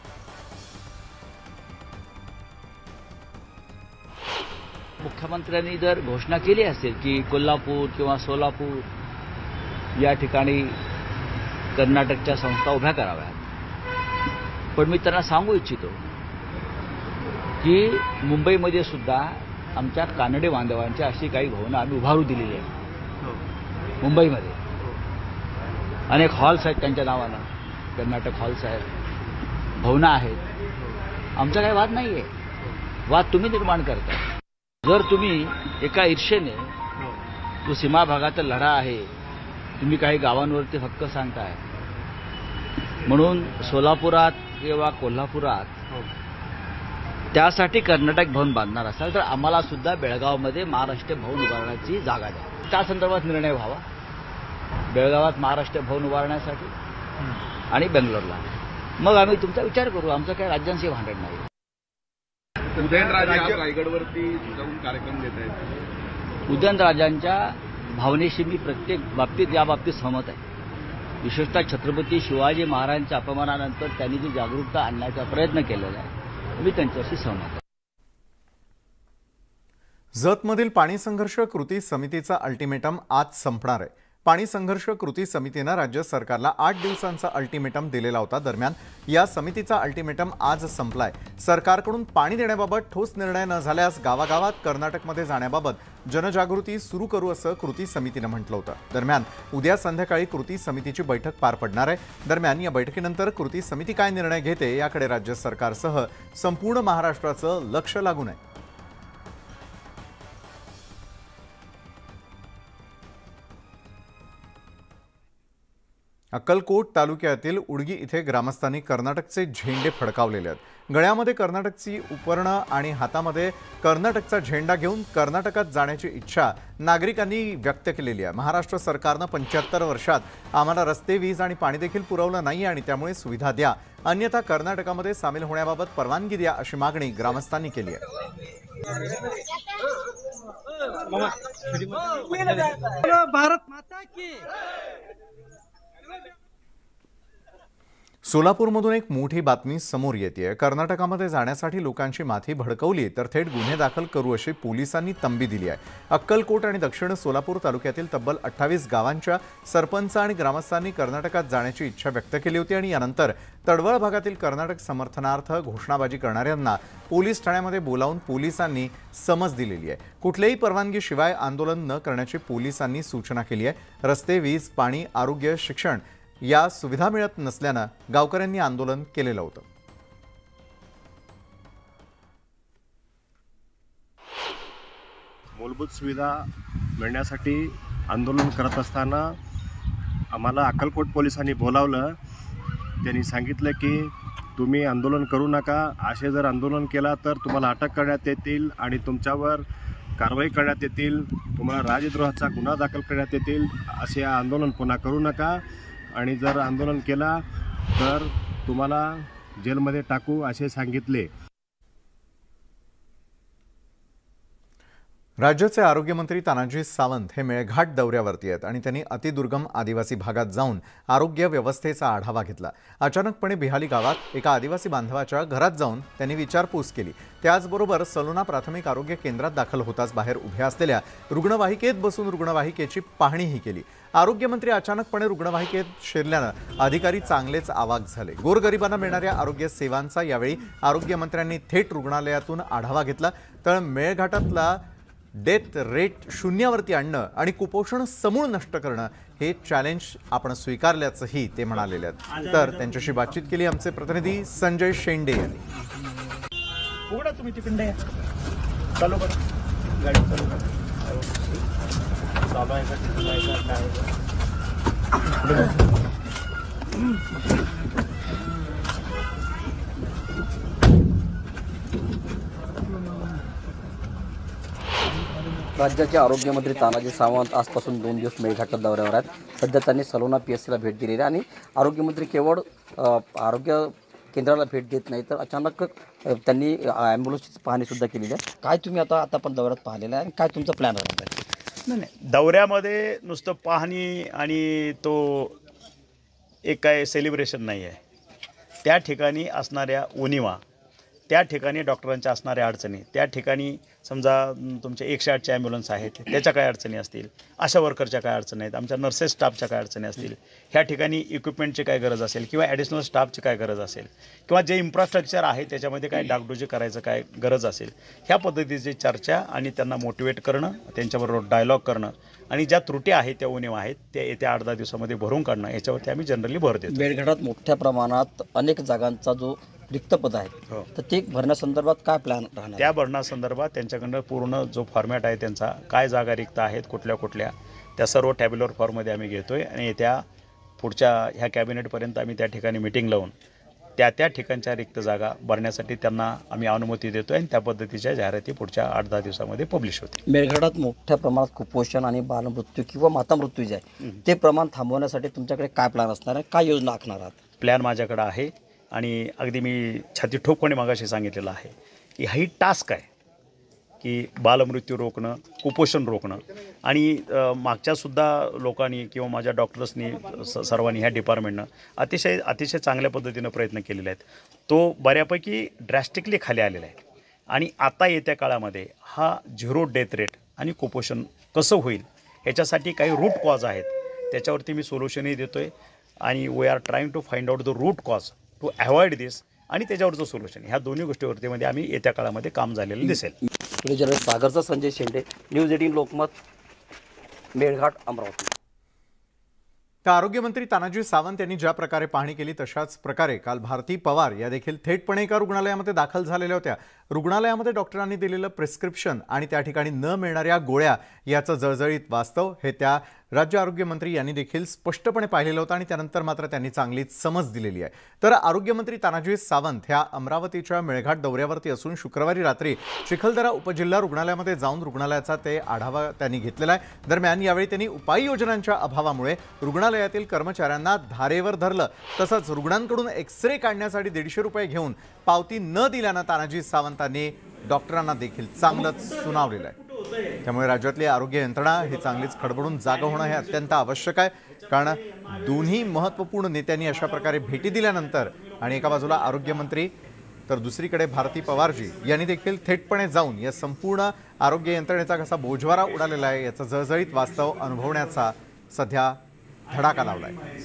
मुख्यमंत्र्यांनी जर घोषणा केली असेल की कोल्हापूर किंवा सोलापूर या ठिकाणी कर्नाटकच्या संस्था उभ्या कराव्यात, पण मी त्यांना सांगू इच्छितो की मुंबईमध्ये सुद्धा आमच्या कानडी बांधवांची अशी काही भवनं आम्ही उभारू दिलेली आहेत। मुंबईमध्ये अनेक हॉल्स आहेत त्यांच्या नावानं, कर्नाटक हॉल्स आहेत, भवनं आहेत। आमचा काही वाद नाही आहे, वाद तुम्ही निर्माण करता। जर तुम्ही एका ईर्षेने जो सीमा भागाचा लढा आहे, तुम्ही काही गावांवरती हक्क सांगताय म्हणून सोलापुरात किंवा कोल्हापुरात त्यासाठी कर्नाटक भवन बांधणार असाल तर आम्हाला सुद्धा बेळगावमध्ये महाराष्ट्र भवन उभारण्याची जागा द्या। त्या संदर्भात निर्णय व्हावा, बेळगावात महाराष्ट्र भवन उभारण्यासाठी आणि बेंगलोरला, मग आम्ही तुमचा विचार करू। आमचं काही राज्यांशी भांडण नाही। उदयनराजे रायगडवरती जाऊन कार्यक्रम देत आहेत। उदयनराजांच्या भावनेशी मी प्रत्येक बाबतीत या बाबतीत सहमत आहे। विशेषतः छत्रपती शिवाजी महाराजांच्या अपमानानंतर त्यांनी जी जागरूकता आणण्याचा प्रयत्न केलेला आहे, मी त्यांच्याशी सहमत आहे। जतमधील पाणी संघर्ष कृती समितीचा अल्टिमेटम आज संपणार आहे। पाणी संघर्ष कृती समितीने राज्य सरकारला आठ दिवसांचा अल्टिमेटम दिलेला होता। दरम्यान या समितीचा अल्टिमेटम आज संपलाय। सरकारकडून पाणी देण्याबाबत ठोस निर्णय न झाल्यास गावागावात कर्नाटकमध्ये जाण्याबाबत जनजागृती सुरू करू असं कृती समितीनं म्हटलं होतं। दरम्यान उद्या संध्याकाळी कृती समितीची बैठक पार पडणार आहे। दरम्यान या बैठकीनंतर कृती समिती काय निर्णय घेते याकडे राज्य सरकारसह संपूर्ण महाराष्ट्राचं लक्ष लागून आहे। अक्कलकोट तालुक्यातील उडगी इथे ग्रामस्थांनी कर्नाटकचे झेंडे फडकावलेले आहेत। गळ्यामध्ये कर्नाटकची उपरणं आणि हातामध्ये कर्नाटकचा झेंडा घेऊन कर्नाटकात जाण्याची इच्छा नागरिकांनी व्यक्त केलेली आहे। महाराष्ट्र सरकारनं पंच्याहत्तर वर्षात आम्हाला रस्ते, वीज आणि पाणी देखील पुरवलं नाही आणि त्यामुळे सुविधा द्या, अन्यथा कर्नाटकामध्ये सामील होण्याबाबत परवानगी द्या अशी मागणी ग्रामस्थांनी केली आहे। भारत माता की सोलापूरमधून एक मोठी बातमी समोर येते। कर्नाटकामध्ये जाण्यासाठी लोकांची माथी भडकवली तर थेट गुन्हे दाखल करू अशी पोलिसांनी तंबी दिली आहे। अक्कलकोट आणि दक्षिण सोलापूर तालुक्यातील तब्बल अठ्ठावीस गावांच्या सरपंच आणि ग्रामस्थांनी कर्नाटकात जाण्याची इच्छा व्यक्त केली होती आणि यानंतर तडवळ भागातील कर्नाटक समर्थनार्थ घोषणाबाजी करणाऱ्यांना पोलीस ठाण्यामध्ये बोलावून पोलिसांनी समज दिलेली आहे। कुठल्याही परवानगीशिवाय आंदोलन न करण्याची पोलिसांनी सूचना केली आहे। रस्ते, वीज, पाणी, आरोग्य, शिक्षण या सुविधा मिळत नसल्यानं गावकऱ्यांनी आंदोलन केलेलं होतं। मूलभूत सुविधा मिळण्यासाठी आंदोलन करत असताना आम्हाला अक्कलकोट पोलिसांनी बोलावलं. त्यांनी सांगितलं की तुम्ही आंदोलन करू नका, असे जर आंदोलन केला तर तुम्हाला अटक करण्यात येतील आणि तुमच्यावर कारवाई करण्यात येतील, तुम्हाला राजद्रोहाचा गुन्हा दाखल करण्यात येतील, असे आंदोलन पुन्हा करू नका आणि जर आंदोलन केला तर तुम्हाला जेलमध्ये टाकू असे सांगितले. राज्याचे आरोग्यमंत्री तानाजी सावंत हे मेळघाट दौऱ्यावरती आहेत आणि त्यांनी अतिदुर्गम आदिवासी भागात जाऊन आरोग्य व्यवस्थेचा आढावा घेतला. अचानकपणे बिहाली गावात एका आदिवासी बांधवाच्या घरात जाऊन त्यांनी विचारपूस केली. त्याचबरोबर सलोना प्राथमिक आरोग्य केंद्रात दाखल होताच बाहेर उभ्या असलेल्या रुग्णवाहिकेत बसून रुग्णवाहिकेची पाहणीही केली. आरोग्यमंत्री अचानकपणे रुग्णवाहिकेत शिरल्यानं अधिकारी चांगलेच अवाक झाले. गोरगरिबांना मिळणाऱ्या आरोग्य सेवांचा यावेळी आरोग्यमंत्र्यांनी थेट रुग्णालयातून आढावा घेतला. तर मेळघाटातला डेथ रेट शून्यावरती आणणं आणि कुपोषण समूळ नष्ट करणं हे चॅलेंज आपण स्वीकारल्याचंही ते म्हणालेले आहेत. तर त्यांच्याशी बातचीत केली आमचे प्रतिनिधी संजय शेंडे यांनी. तुम्ही तिकडे चालू करा गाडी चालू करा. चालू आहे का राज्याचे आरोग्यमंत्री तानाजी सावंत आजपासून दोन दिवस मेळघाट दौऱ्यावर आहेत. सध्या त्यांनी सलोना पी एस सीला भेट दिलेली आहे आणि आरोग्यमंत्री केवळ आरोग्य केंद्राला भेट देत नाही तर अचानक त्यांनी ॲम्ब्युलन्सची पाहणीसुद्धा केलेली आहे. काय तुम्ही आता आता पण दौऱ्यात पाहिलेलं आहे आणि काय तुमचा प्लॅन राहणार आहे? नाही नाही, दौऱ्यामध्ये नुसतं पाहणी आणि तो एक काय सेलिब्रेशन नाही आहे. त्या ठिकाणी असणाऱ्या उणिवा, त्या ठिकाणी डॉक्टरांच्या असणाऱ्या अडचणी, त्या ठिकाणी समजा तुमचे एकशे आठचे ॲम्ब्युलन्स आहेत त्याच्या काय अडचणी असतील, आशा वर्करच्या काय अडचणी आहेत, आमच्या नर्सेस स्टाफच्या काय अडचणी असतील, ह्या ठिकाणी इक्विपमेंटची काय गरज असेल किंवा ॲडिशनल स्टाफची काय गरज असेल किंवा जे इन्फ्रास्ट्रक्चर आहे त्याच्यामध्ये काय डागडुजी करायचं काय गरज असेल, ह्या पद्धतीची चर्चा आणि त्यांना मोटिवेट करणं, त्यांच्याबरोबर डायलॉग करणं आणि ज्या त्रुटी आहेत त्या उणिवा आहेत त्या येत्या आठ दहा दिवसामध्ये भरून काढणं, याच्यावरती आम्ही जनरली भर देतो. मेळघाटात मोठ्या प्रमाणात अनेक जागांचा जो रिक्त पद आहेत तर ते भरण्यासंदर्भात काय प्लॅन राहणार? त्या भरण्यासंदर्भात त्यांच्याकडनं पूर्ण जो फॉर्मॅट आहे त्यांचा, काय जागा रिक्त आहेत कुठल्या कुठल्या, त्या सर्व टॅब्युलर फॉर्ममध्ये आम्ही घेतो आहे आणि त्या पुढच्या ह्या कॅबिनेटपर्यंत आम्ही त्या ठिकाणी मिटिंग लावून त्या त्या ठिकाणच्या रिक्त जागा भरण्यासाठी त्यांना आम्ही अनुमती देतो आहे आणि त्या पद्धतीच्या जाहिराती पुढच्या आठ दहा दिवसामध्ये पब्लिश होते. मेळघाटात मोठ्या प्रमाणात कुपोषण आणि बालमृत्यू किंवा मातामृत्यू जे आहे ते प्रमाण थांबवण्यासाठी तुमच्याकडे काय प्लॅन असणार आहे, काय योजना आखणार आहात? प्लॅन माझ्याकडे आहे आणि अगदी मी छाती ठोकपणे मागाशी सांगितलेलं आहे की ही टास्क आहे की बालमृत्यू रोखणं, कुपोषण रोखणं आणि मागच्यासुद्धा लोकांनी किंवा माझ्या डॉक्टर्सनी स सर्वांनी ह्या डिपार्टमेंटनं अतिशय अतिशय चांगल्या पद्धतीनं प्रयत्न केलेले आहेत. तो बऱ्यापैकी ड्रॅस्टिकली खाली आलेला आहे आणि आता येत्या काळामध्ये हा झिरो डेथ रेट आणि कुपोषण कसं होईल ह्याच्यासाठी काही रूट कॉज आहेत, त्याच्यावरती मी सोल्युशनही देतो आहे आणि we are trying to find out the root cause to avoid this आणि त्याच्यावरचं सोल्युशन, ह्या दोन्ही गोष्टीवरती मध्ये आम्ही येत्या काळामध्ये काम झालेलं दिसेल. सागरचा संजय शेंडे, न्यूज एटीन लोकमत, मेळघाट, अमरावती. तर आरोग्यमंत्री तानाजी सावंत यांनी ज्या प्रकारे पाहणी केली तशाच प्रकारे काल भारती पवार या देखील थेटपणे एका रुग्णालयामध्ये दाखल झालेल्या होत्या. रुग्णालयामध्ये डॉक्टरांनी दिलेलं प्रिस्क्रिप्शन आणि त्या ठिकाणी न मिळणाऱ्या गोळ्या याचं जळजळीत वास्तव हे त्या राज्य आरोग्यमंत्री यांनी देखील स्पष्टपणे पाहिलेलं होतं आणि त्यानंतर मात्र त्यांनी चांगलीच समज दिलेली आहे. तर आरोग्यमंत्री तानाजी सावंत ह्या अमरावतीच्या मेळघाट दौऱ्यावरती असून शुक्रवारी रात्री चिखलदरा उपजिल्हा रुग्णालयामध्ये जाऊन रुग्णालयाचा ते आढावा त्यांनी घेतलेला आहे. दरम्यान यावेळी त्यांनी उपाययोजनांच्या अभावामुळे रुग्णालयातील कर्मचाऱ्यांना धारेवर धरलं. तसंच रुग्णांकडून एक्सरे काढण्यासाठी दीडशे रुपये घेऊन पावती न दिल्यानं तानाजी सावंतांनी डॉक्टरांना देखील चांगलंच सुनावलेलं आहे. त्यामुळे राज्यातली आरोग्य यंत्रणा ही चांगलीच खडबडून जागा होणं हे अत्यंत आवश्यक आहे. कारण दोन्ही महत्त्वपूर्ण नेत्यांनी अशा प्रकारे भेटी दिल्यानंतर आणि एका बाजूला आरोग्यमंत्री तर दुसरीकडे भारती पवारजी यांनी देखील थेटपणे जाऊन या संपूर्ण आरोग्य यंत्रणेचा कसा बोजवारा उडालेला आहे याचं जळजळीत वास्तव अनुभवण्याचा सध्या धडाका लावला आहे.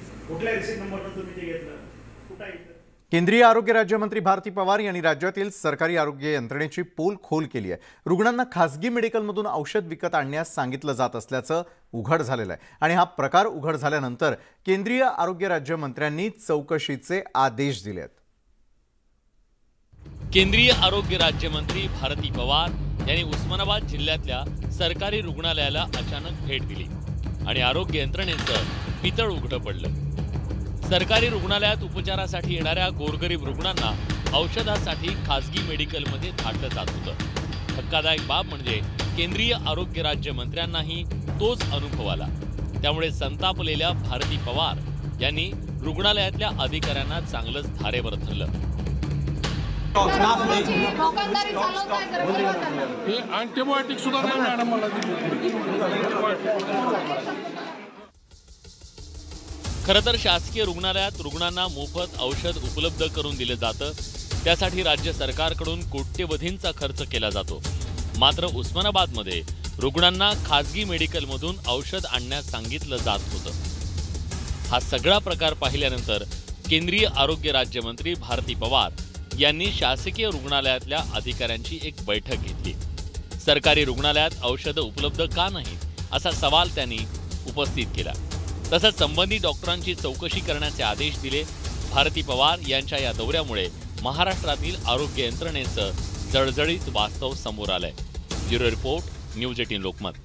केंद्रीय आरोग्य राज्यमंत्री भारती पवार यांनी राज्यातील सरकारी आरोग्य यंत्रणेची पोल खोल केली आहे. रुग्णांना खासगी मेडिकलमधून औषध विकत आणण्यास सांगितलं जात असल्याचं उघड झालेलं आहे आणि हा प्रकार उघड झाल्यानंतर केंद्रीय आरोग्य राज्यमंत्र्यांनी चौकशीचे आदेश दिले आहेत. केंद्रीय आरोग्य राज्यमंत्री भारती पवार यांनी उस्मानाबाद जिल्ह्यातल्या सरकारी रुग्णालयाला अचानक भेट दिली आणि आरोग्य यंत्रणेचं पितळ उघडं पडलं। सरकारी रुग्णालयात उपचारासाठी येणाऱ्या गोरगरीब रुग्णांना औषधासाठी खासगी मेडिकलमध्ये धाडलं जात होतं। धक्कादायक बाब म्हणजे केंद्रीय आरोग्य राज्यमंत्र्यांनाही तोच अनुभव आला। त्यामुळे संतापलेल्या भारती पवार यांनी रुग्णालयातल्या अधिकाऱ्यांना चांगलंच धारेवर धरलं। अँटीबायोटिक सुद्धा नाही मॅडम मला। खरं तर शासकीय रुग्णालयात रुग्णांना मोफत औषध उपलब्ध करून दिलं जातं, त्यासाठी राज्य सरकारकडून कोट्यवधींचा खर्च केला जातो। मात्र उस्मानाबादमध्ये रुग्णांना खासगी मेडिकलमधून औषध आणण्यास सांगितलं जात होतं। हा सगळा प्रकार पाहिल्यानंतर केंद्रीय आरोग्य राज्यमंत्री भारती पवार यांनी शासकीय रुग्णालयातल्या अधिकाऱ्यांची एक बैठक घेतली। सरकारी रुग्णालयात औषधं उपलब्ध का नाहीत असा सवाल त्यांनी उपस्थित केला। तसंच संबंधित डॉक्टरांची चौकशी करण्याचे आदेश दिले। भारती पवार यांच्या या दौऱ्यामुळे महाराष्ट्रातील आरोग्य यंत्रणेचं जळजळीत वास्तव समोर आलंय। Bureau report, news eighteen Lokmat.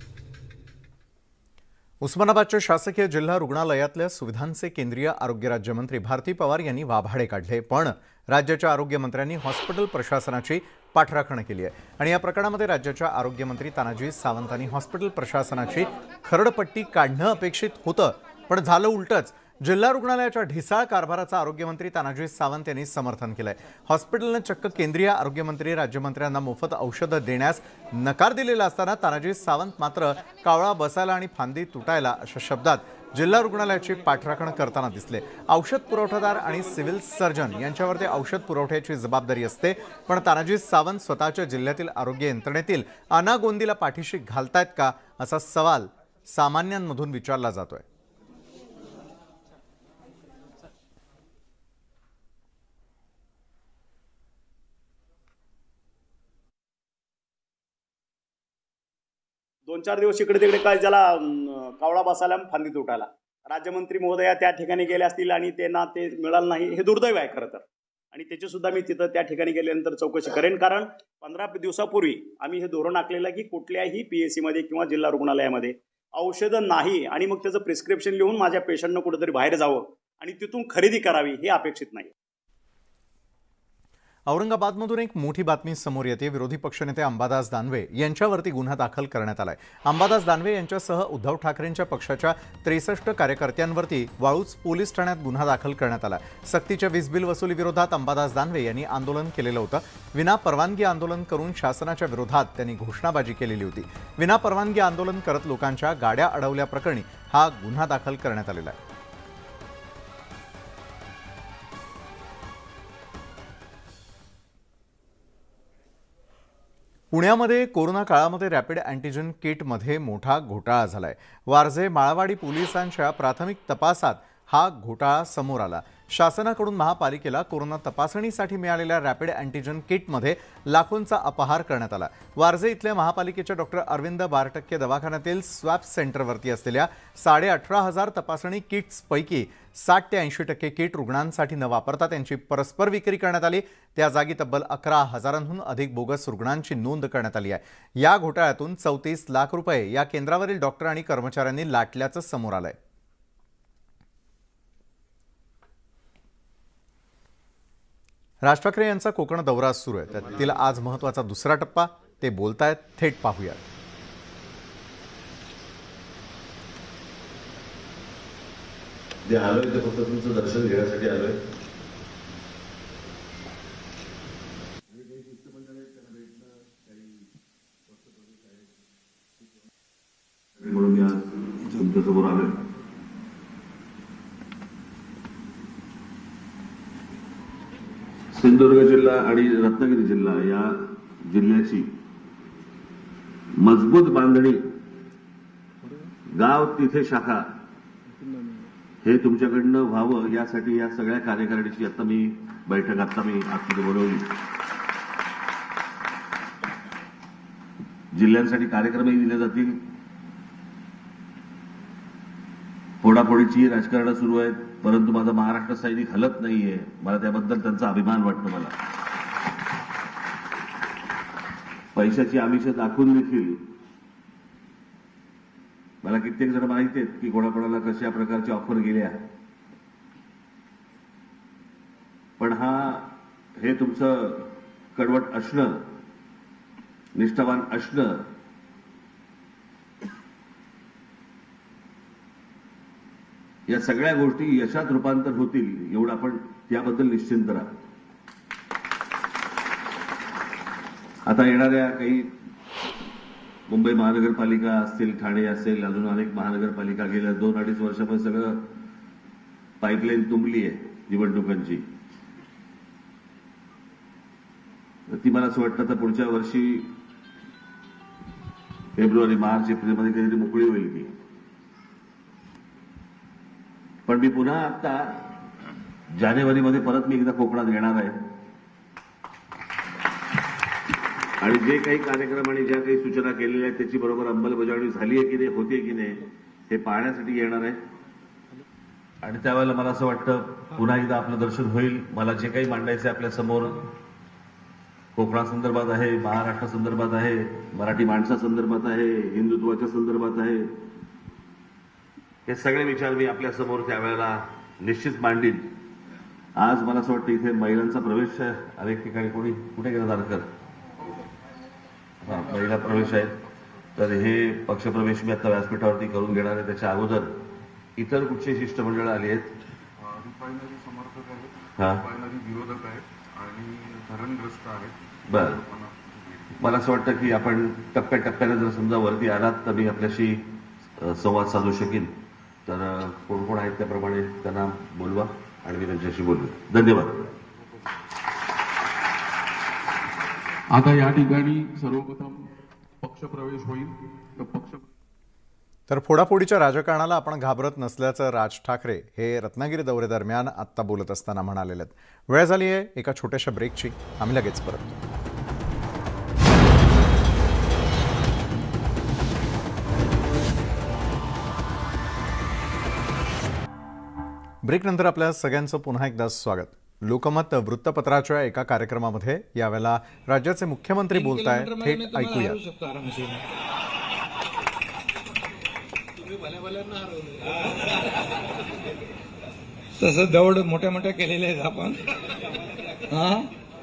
उस्मानाबादच्या शासकीय जिल्हा रुग्णालयातल्या सुविधांचे केंद्रीय आरोग्य राज्यमंत्री भारती पवार यांनी वाभाडे काढले, पण राज्याच्या आरोग्यमंत्र्यांनी हॉस्पिटल प्रशासनाची पाठराखण केली आहे आणि या प्रकरणामध्ये राज्याच्या आरोग्यमंत्री तानाजी सावंतांनी हॉस्पिटल प्रशासनाची खरडपट्टी काढणं अपेक्षित होतं, पण झालं उलटंच। जिल्हा रुग्णालयाच्या ढिसाळ कारभाराचा आरोग्यमंत्री तानाजी सावंत यांनी समर्थन केलंय। हॉस्पिटलने चक्क केंद्रीय आरोग्यमंत्री राज्यमंत्र्यांना मोफत औषधं देण्यास नकार दिलेला असताना तानाजी सावंत मात्र कावळा बसायला आणि फांदी तुटायला अशा शब्दात जिल्हा रुग्णालयाची पाठराखण करताना दिसले। औषध पुरवठादार आणि सिव्हिल सर्जन यांच्यावरती औषध पुरवठ्याची जबाबदारी असते, पण तानाजी सावंत स्वतःच्या जिल्ह्यातील आरोग्य यंत्रणेतील अनागोंदीला पाठीशी घालतायत का असा सवाल सामान्यांमधून विचारला जातोय। दोन चार दिवस इकडे तिकडे काय ज्याला कावळा बसायला फांदी तुटायला राज्यमंत्री महोदया त्या ठिकाणी गेले असतील आणि त्यांना ते मिळालं नाही, हे दुर्दैव आहे खरं तर। आणि त्याची सुद्धा मी तिथं त्या ठिकाणी गेल्यानंतर चौकशी करेन, कारण पंधरा दिवसापूर्वी आम्ही हे धोरण आखलेलं की कुठल्याही पीएससीमध्ये किंवा जिल्हा रुग्णालयामध्ये औषधं नाही आणि मग त्याचं प्रिस्क्रिप्शन लिहून माझ्या पेशंटनं कुठेतरी बाहेर जावं आणि तिथून खरेदी करावी हे अपेक्षित नाही। औरंगाबादमधून एक मोठी बातमी समोर येते। विरोधी पक्षनेते अंबादास दानवे यांच्यावरती गुन्हा दाखल करण्यात आलाय। अंबादास दानवे यांच्यासह उद्धव ठाकरेंच्या पक्षाच्या त्रेसष्ट कार्यकर्त्यांवरती वाळूज पोलीस ठाण्यात गुन्हा दाखल करण्यात आला। सक्तीच्या वीज बिल वसुली विरोधात अंबादास दानवे यांनी आंदोलन केलेलं होतं। विना परवानगी आंदोलन करून शासनाच्या विरोधात त्यांनी घोषणाबाजी केलेली होती। विना परवानगी आंदोलन करत लोकांच्या गाड्या अडवल्याप्रकरणी हा गुन्हा दाखल करण्यात आलेला आहे। पुण्यामध्ये कोरोना काळामध्ये रॅपिड अँटीजन किटमध्ये मोठा घोटाळा झालाय। वारजे माळवाडी पोलिसांच्या प्राथमिक तपासात हा घोटाळा समोर आला। शासनाकडून महापालिकेला कोरोना तपासणीसाठी मिळालेल्या रॅपिड अँटीजन किटमध्ये लाखोंचा अपहार करण्यात आला। वारजे इथल्या महापालिकेच्या डॉक्टर अरविंद बारटक्के दवाखान्यातील स्वॅप सेंटरवरती असलेल्या साडे अठरा हजार तपासणी किट्सपैकी साठ ते ऐंशी टक्के किट रुग्णांसाठी न वापरता त्यांची परस्पर विक्री करण्यात आली। त्या जागी तब्बल अकरा हजारांहून अधिक बोगस रुग्णांची नोंद करण्यात आली आहे। या घोटाळ्यातून चौतीस लाख रुपये या केंद्रावरील डॉक्टर आणि कर्मचाऱ्यांनी लाटल्याचं समोर आलंय। राज ठाकरे यांचा कोकण दौरा सुरू आहे, त्यातील आज महत्त्वाचा दुसरा टप्पा। ते बोलतायत, थेट पाहूया। जे आलोय ते फक्त तुमचं दर्शन घेण्यासाठी आलोय। म्हणून मी आज तुमच्यासमोर आलोय। सिंधुदुर्ग जिल्हा आणि रत्नागिरी जिल्हा या जिल्ह्याची मजबूत बांधणी, गाव तिथे शाखा हे तुमच्याकडनं व्हावं यासाठी या सगळ्या कार्यकारिणीची आता मी बैठक आता मी आतमध्ये बोलवली। जिल्ह्यांसाठी कार्यक्रमही दिले जातील। फोडाफोडीची राजकारण सुरू आहेत, परंतु माझा महाराष्ट्र सैनिक हलत नाहीये। मला त्याबद्दल त्यांचा अभिमान वाटतो। मला पैशाची आमिष दाखवून देखील मला कित्येक जण माहिती आहेत की कोणाकोणाला कशा प्रकारची ऑफर गेल्या, पण हा हे तुमचं कडवट असणं, निष्ठावान असणं, या सगळ्या गोष्टी यशात रूपांतर होतील एवढं आपण त्याबद्दल निश्चिंत राहा. आता येणाऱ्या काही मुंबई महानगरपालिका असतील, ठाणे असेल, अजून अनेक महानगरपालिका गेल्या दोन अडीच वर्षामध्ये सगळं पाईपलाईन तुंबली आहे निवडणुकांची. ती मला असं वाटतं तर पुढच्या वर्षी फेब्रुवारी मार्च एप्रिलमध्ये काहीतरी मोकळी होईल ती. पण मी पुन्हा आता जानेवारीमध्ये परत मी एकदा कोकणात येणार आहे आणि जे काही कार्यक्रम आणि ज्या काही सूचना केलेल्या आहेत त्याची बरोबर अंमलबजावणी झाली आहे की नाही, होते की नाही हे पाहण्यासाठी येणार आहे. आणि त्यावेळेला मला असं वाटतं पुन्हा एकदा आपलं दर्शन होईल. मला जे काही मांडायचं आपल्या समोर कोकणासंदर्भात आहे, महाराष्ट्रासंदर्भात आहे, मराठी माणसासंदर्भात आहे, हिंदुत्वाच्या संदर्भात आहे, हे सगळे विचार मी आपल्या समोर त्यावेळेला निश्चित मांडीन. आज मला असं वाटतं इथे महिलांचा प्रवेश आहे अनेक ठिकाणी. कोणी कुठे गेलं दारकर? हा, महिला प्रवेश आहे. तर हे पक्षप्रवेश मी आता व्यासपीठावरती करून घेणार आहे. त्याच्या अगोदर इतर कुठचे शिष्टमंडळ आली आहेत? रिफायनरी समर्थक आहेत, हा, रिफायनरी विरोधक आहेत आणि धरणग्रस्त आहेत. बरं, मला असं वाटतं की आपण टप्प्याटप्प्याने जर समजा वरती आलात तर मी आपल्याशी संवाद साधू शकेन. तर कोण कोण आहेत त्याप्रमाणे त्यांना बोलवा आणि मी त्यांच्याशी बोलू. धन्यवाद. आता या ठिकाणी सर्वप्रथम पक्षप्रवेश होईल. तर पक्ष तर फोडाफोडीच्या राजकारणाला आपण घाबरत नसल्याचं राज ठाकरे हे रत्नागिरी दौऱ्यादरम्यान आत्ता बोलत असताना म्हणालेले आहेत. वेळ झाली आहे एका छोट्याशा ब्रेकची. आम्ही लगेच परत. ब्रेकनंतर आपल्या सगळ्यांचं पुन्हा एकदा स्वागत. लोकमत वृत्तपत्राच्या एका कार्यक्रमामध्ये यावेळेला राज्याचे मुख्यमंत्री बोलतायत. थेट ऐकूया. तसं दौड मोठ्या मोठ्या केलेल्या आहेत आपण. हा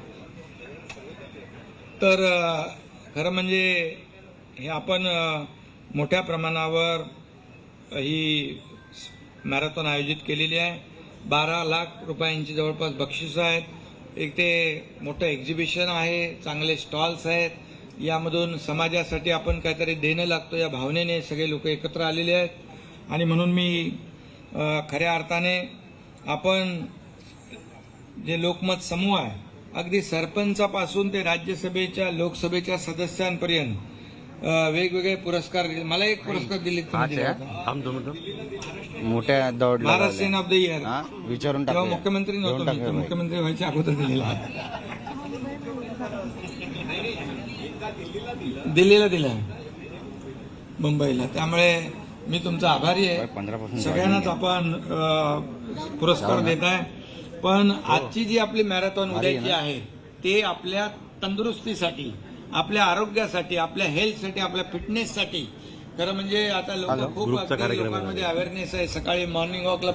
तर खरं म्हणजे हे आपण मोठ्या प्रमाणावर ही मॅरेथॉन आयोजित केलेली आहे. बारा लाख रुपयांची जवळपास बक्षिसं आहेत. एक ते मोठं एक्झिबिशन आहे, चांगले स्टॉल्स आहेत. यामधून समाजासाठी आपण काहीतरी देणं लागतो या भावनेने सगळे लोक एकत्र आलेले आहेत. आणि म्हणून मी खऱ्या अर्थाने आपण जे लोकमत समूह आहे अगदी सरपंचापासून ते राज्यसभेच्या लोकसभेच्या सदस्यांपर्यंत वेगवेगळे पुरस्कार. मला एक पुरस्कार दिले मोठ्या दौड महाराष्ट्रीयन ऑफ द इयर विचारून तेव्हा मुख्यमंत्री नव्हतो मी, मुख्यमंत्री व्हायच्या अगोदर दिलेला दिल्लीला दिला मुंबईला. त्यामुळे मी तुमचा आभारी आहे. सगळ्यांनाच आपण पुरस्कार देत आहे. पण आजची जी आपली मॅरेथॉन उद्याची आहे ते आपल्या तंदुरुस्तीसाठी, आपल्या आरोग्यासाठी, आपल्या हेल्थसाठी, आपल्या फिटनेससाठी. खरं म्हणजे आता लोक खूप लोकांमध्ये अवेअरनेस आहे. सकाळी मॉर्निंग वॉकला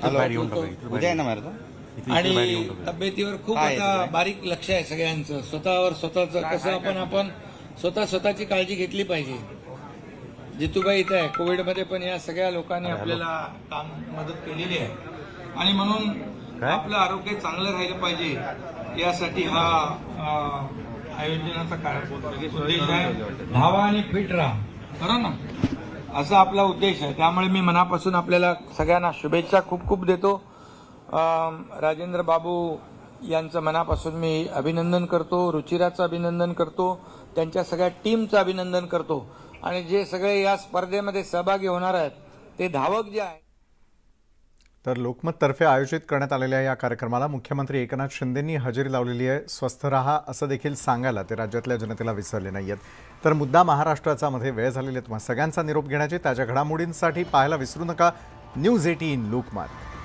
आणि तब्येतीवर खूप आता बारीक लक्ष आहे सगळ्यांचं. स्वतःवर स्वतःचं कसं आपण आपण स्वतः स्वतःची काळजी घेतली पाहिजे. जितूबाई इथं आहे, कोविडमध्ये पण या सगळ्या लोकांनी आपल्याला काम मदत केलेली आहे. आणि म्हणून आपलं आरोग्य चांगलं राहिलं पाहिजे यासाठी हा आयोजनाचा उद्देश आहे. धावा आणि फिट राहा, खरं ना, असा आपला उद्देश आहे. त्यामुळे मी मनापासून आपल्याला सगळ्यांना शुभेच्छा खूप खूप देतो. राजेंद्र बाबू यांचं मनापासून मी अभिनंदन करतो, रुचिराचं अभिनंदन करतो, त्यांच्या सगळ्या टीमचं अभिनंदन करतो. आणि जे सगळे या स्पर्धेमध्ये सहभागी होणार आहेत ते धावक जे आहेत. तर लोकमततर्फे आयोजित करण्यात आलेल्या या कार्यक्रमाला मुख्यमंत्री एकनाथ शिंदेंनी हजेरी लावलेली आहे. स्वस्थ रहा असं देखील सांगायला ते राज्यातल्या जनतेला विसरले नाही आहेत. तर मुद्दा महाराष्ट्राचा मध्ये वेळ झालेली आहे. तुम्हा सगळ्यांचा निरोप घेण्याची ताज्या घडामोडींसाठी पाहायला विसरू नका न्यूज एटीन लोकमत.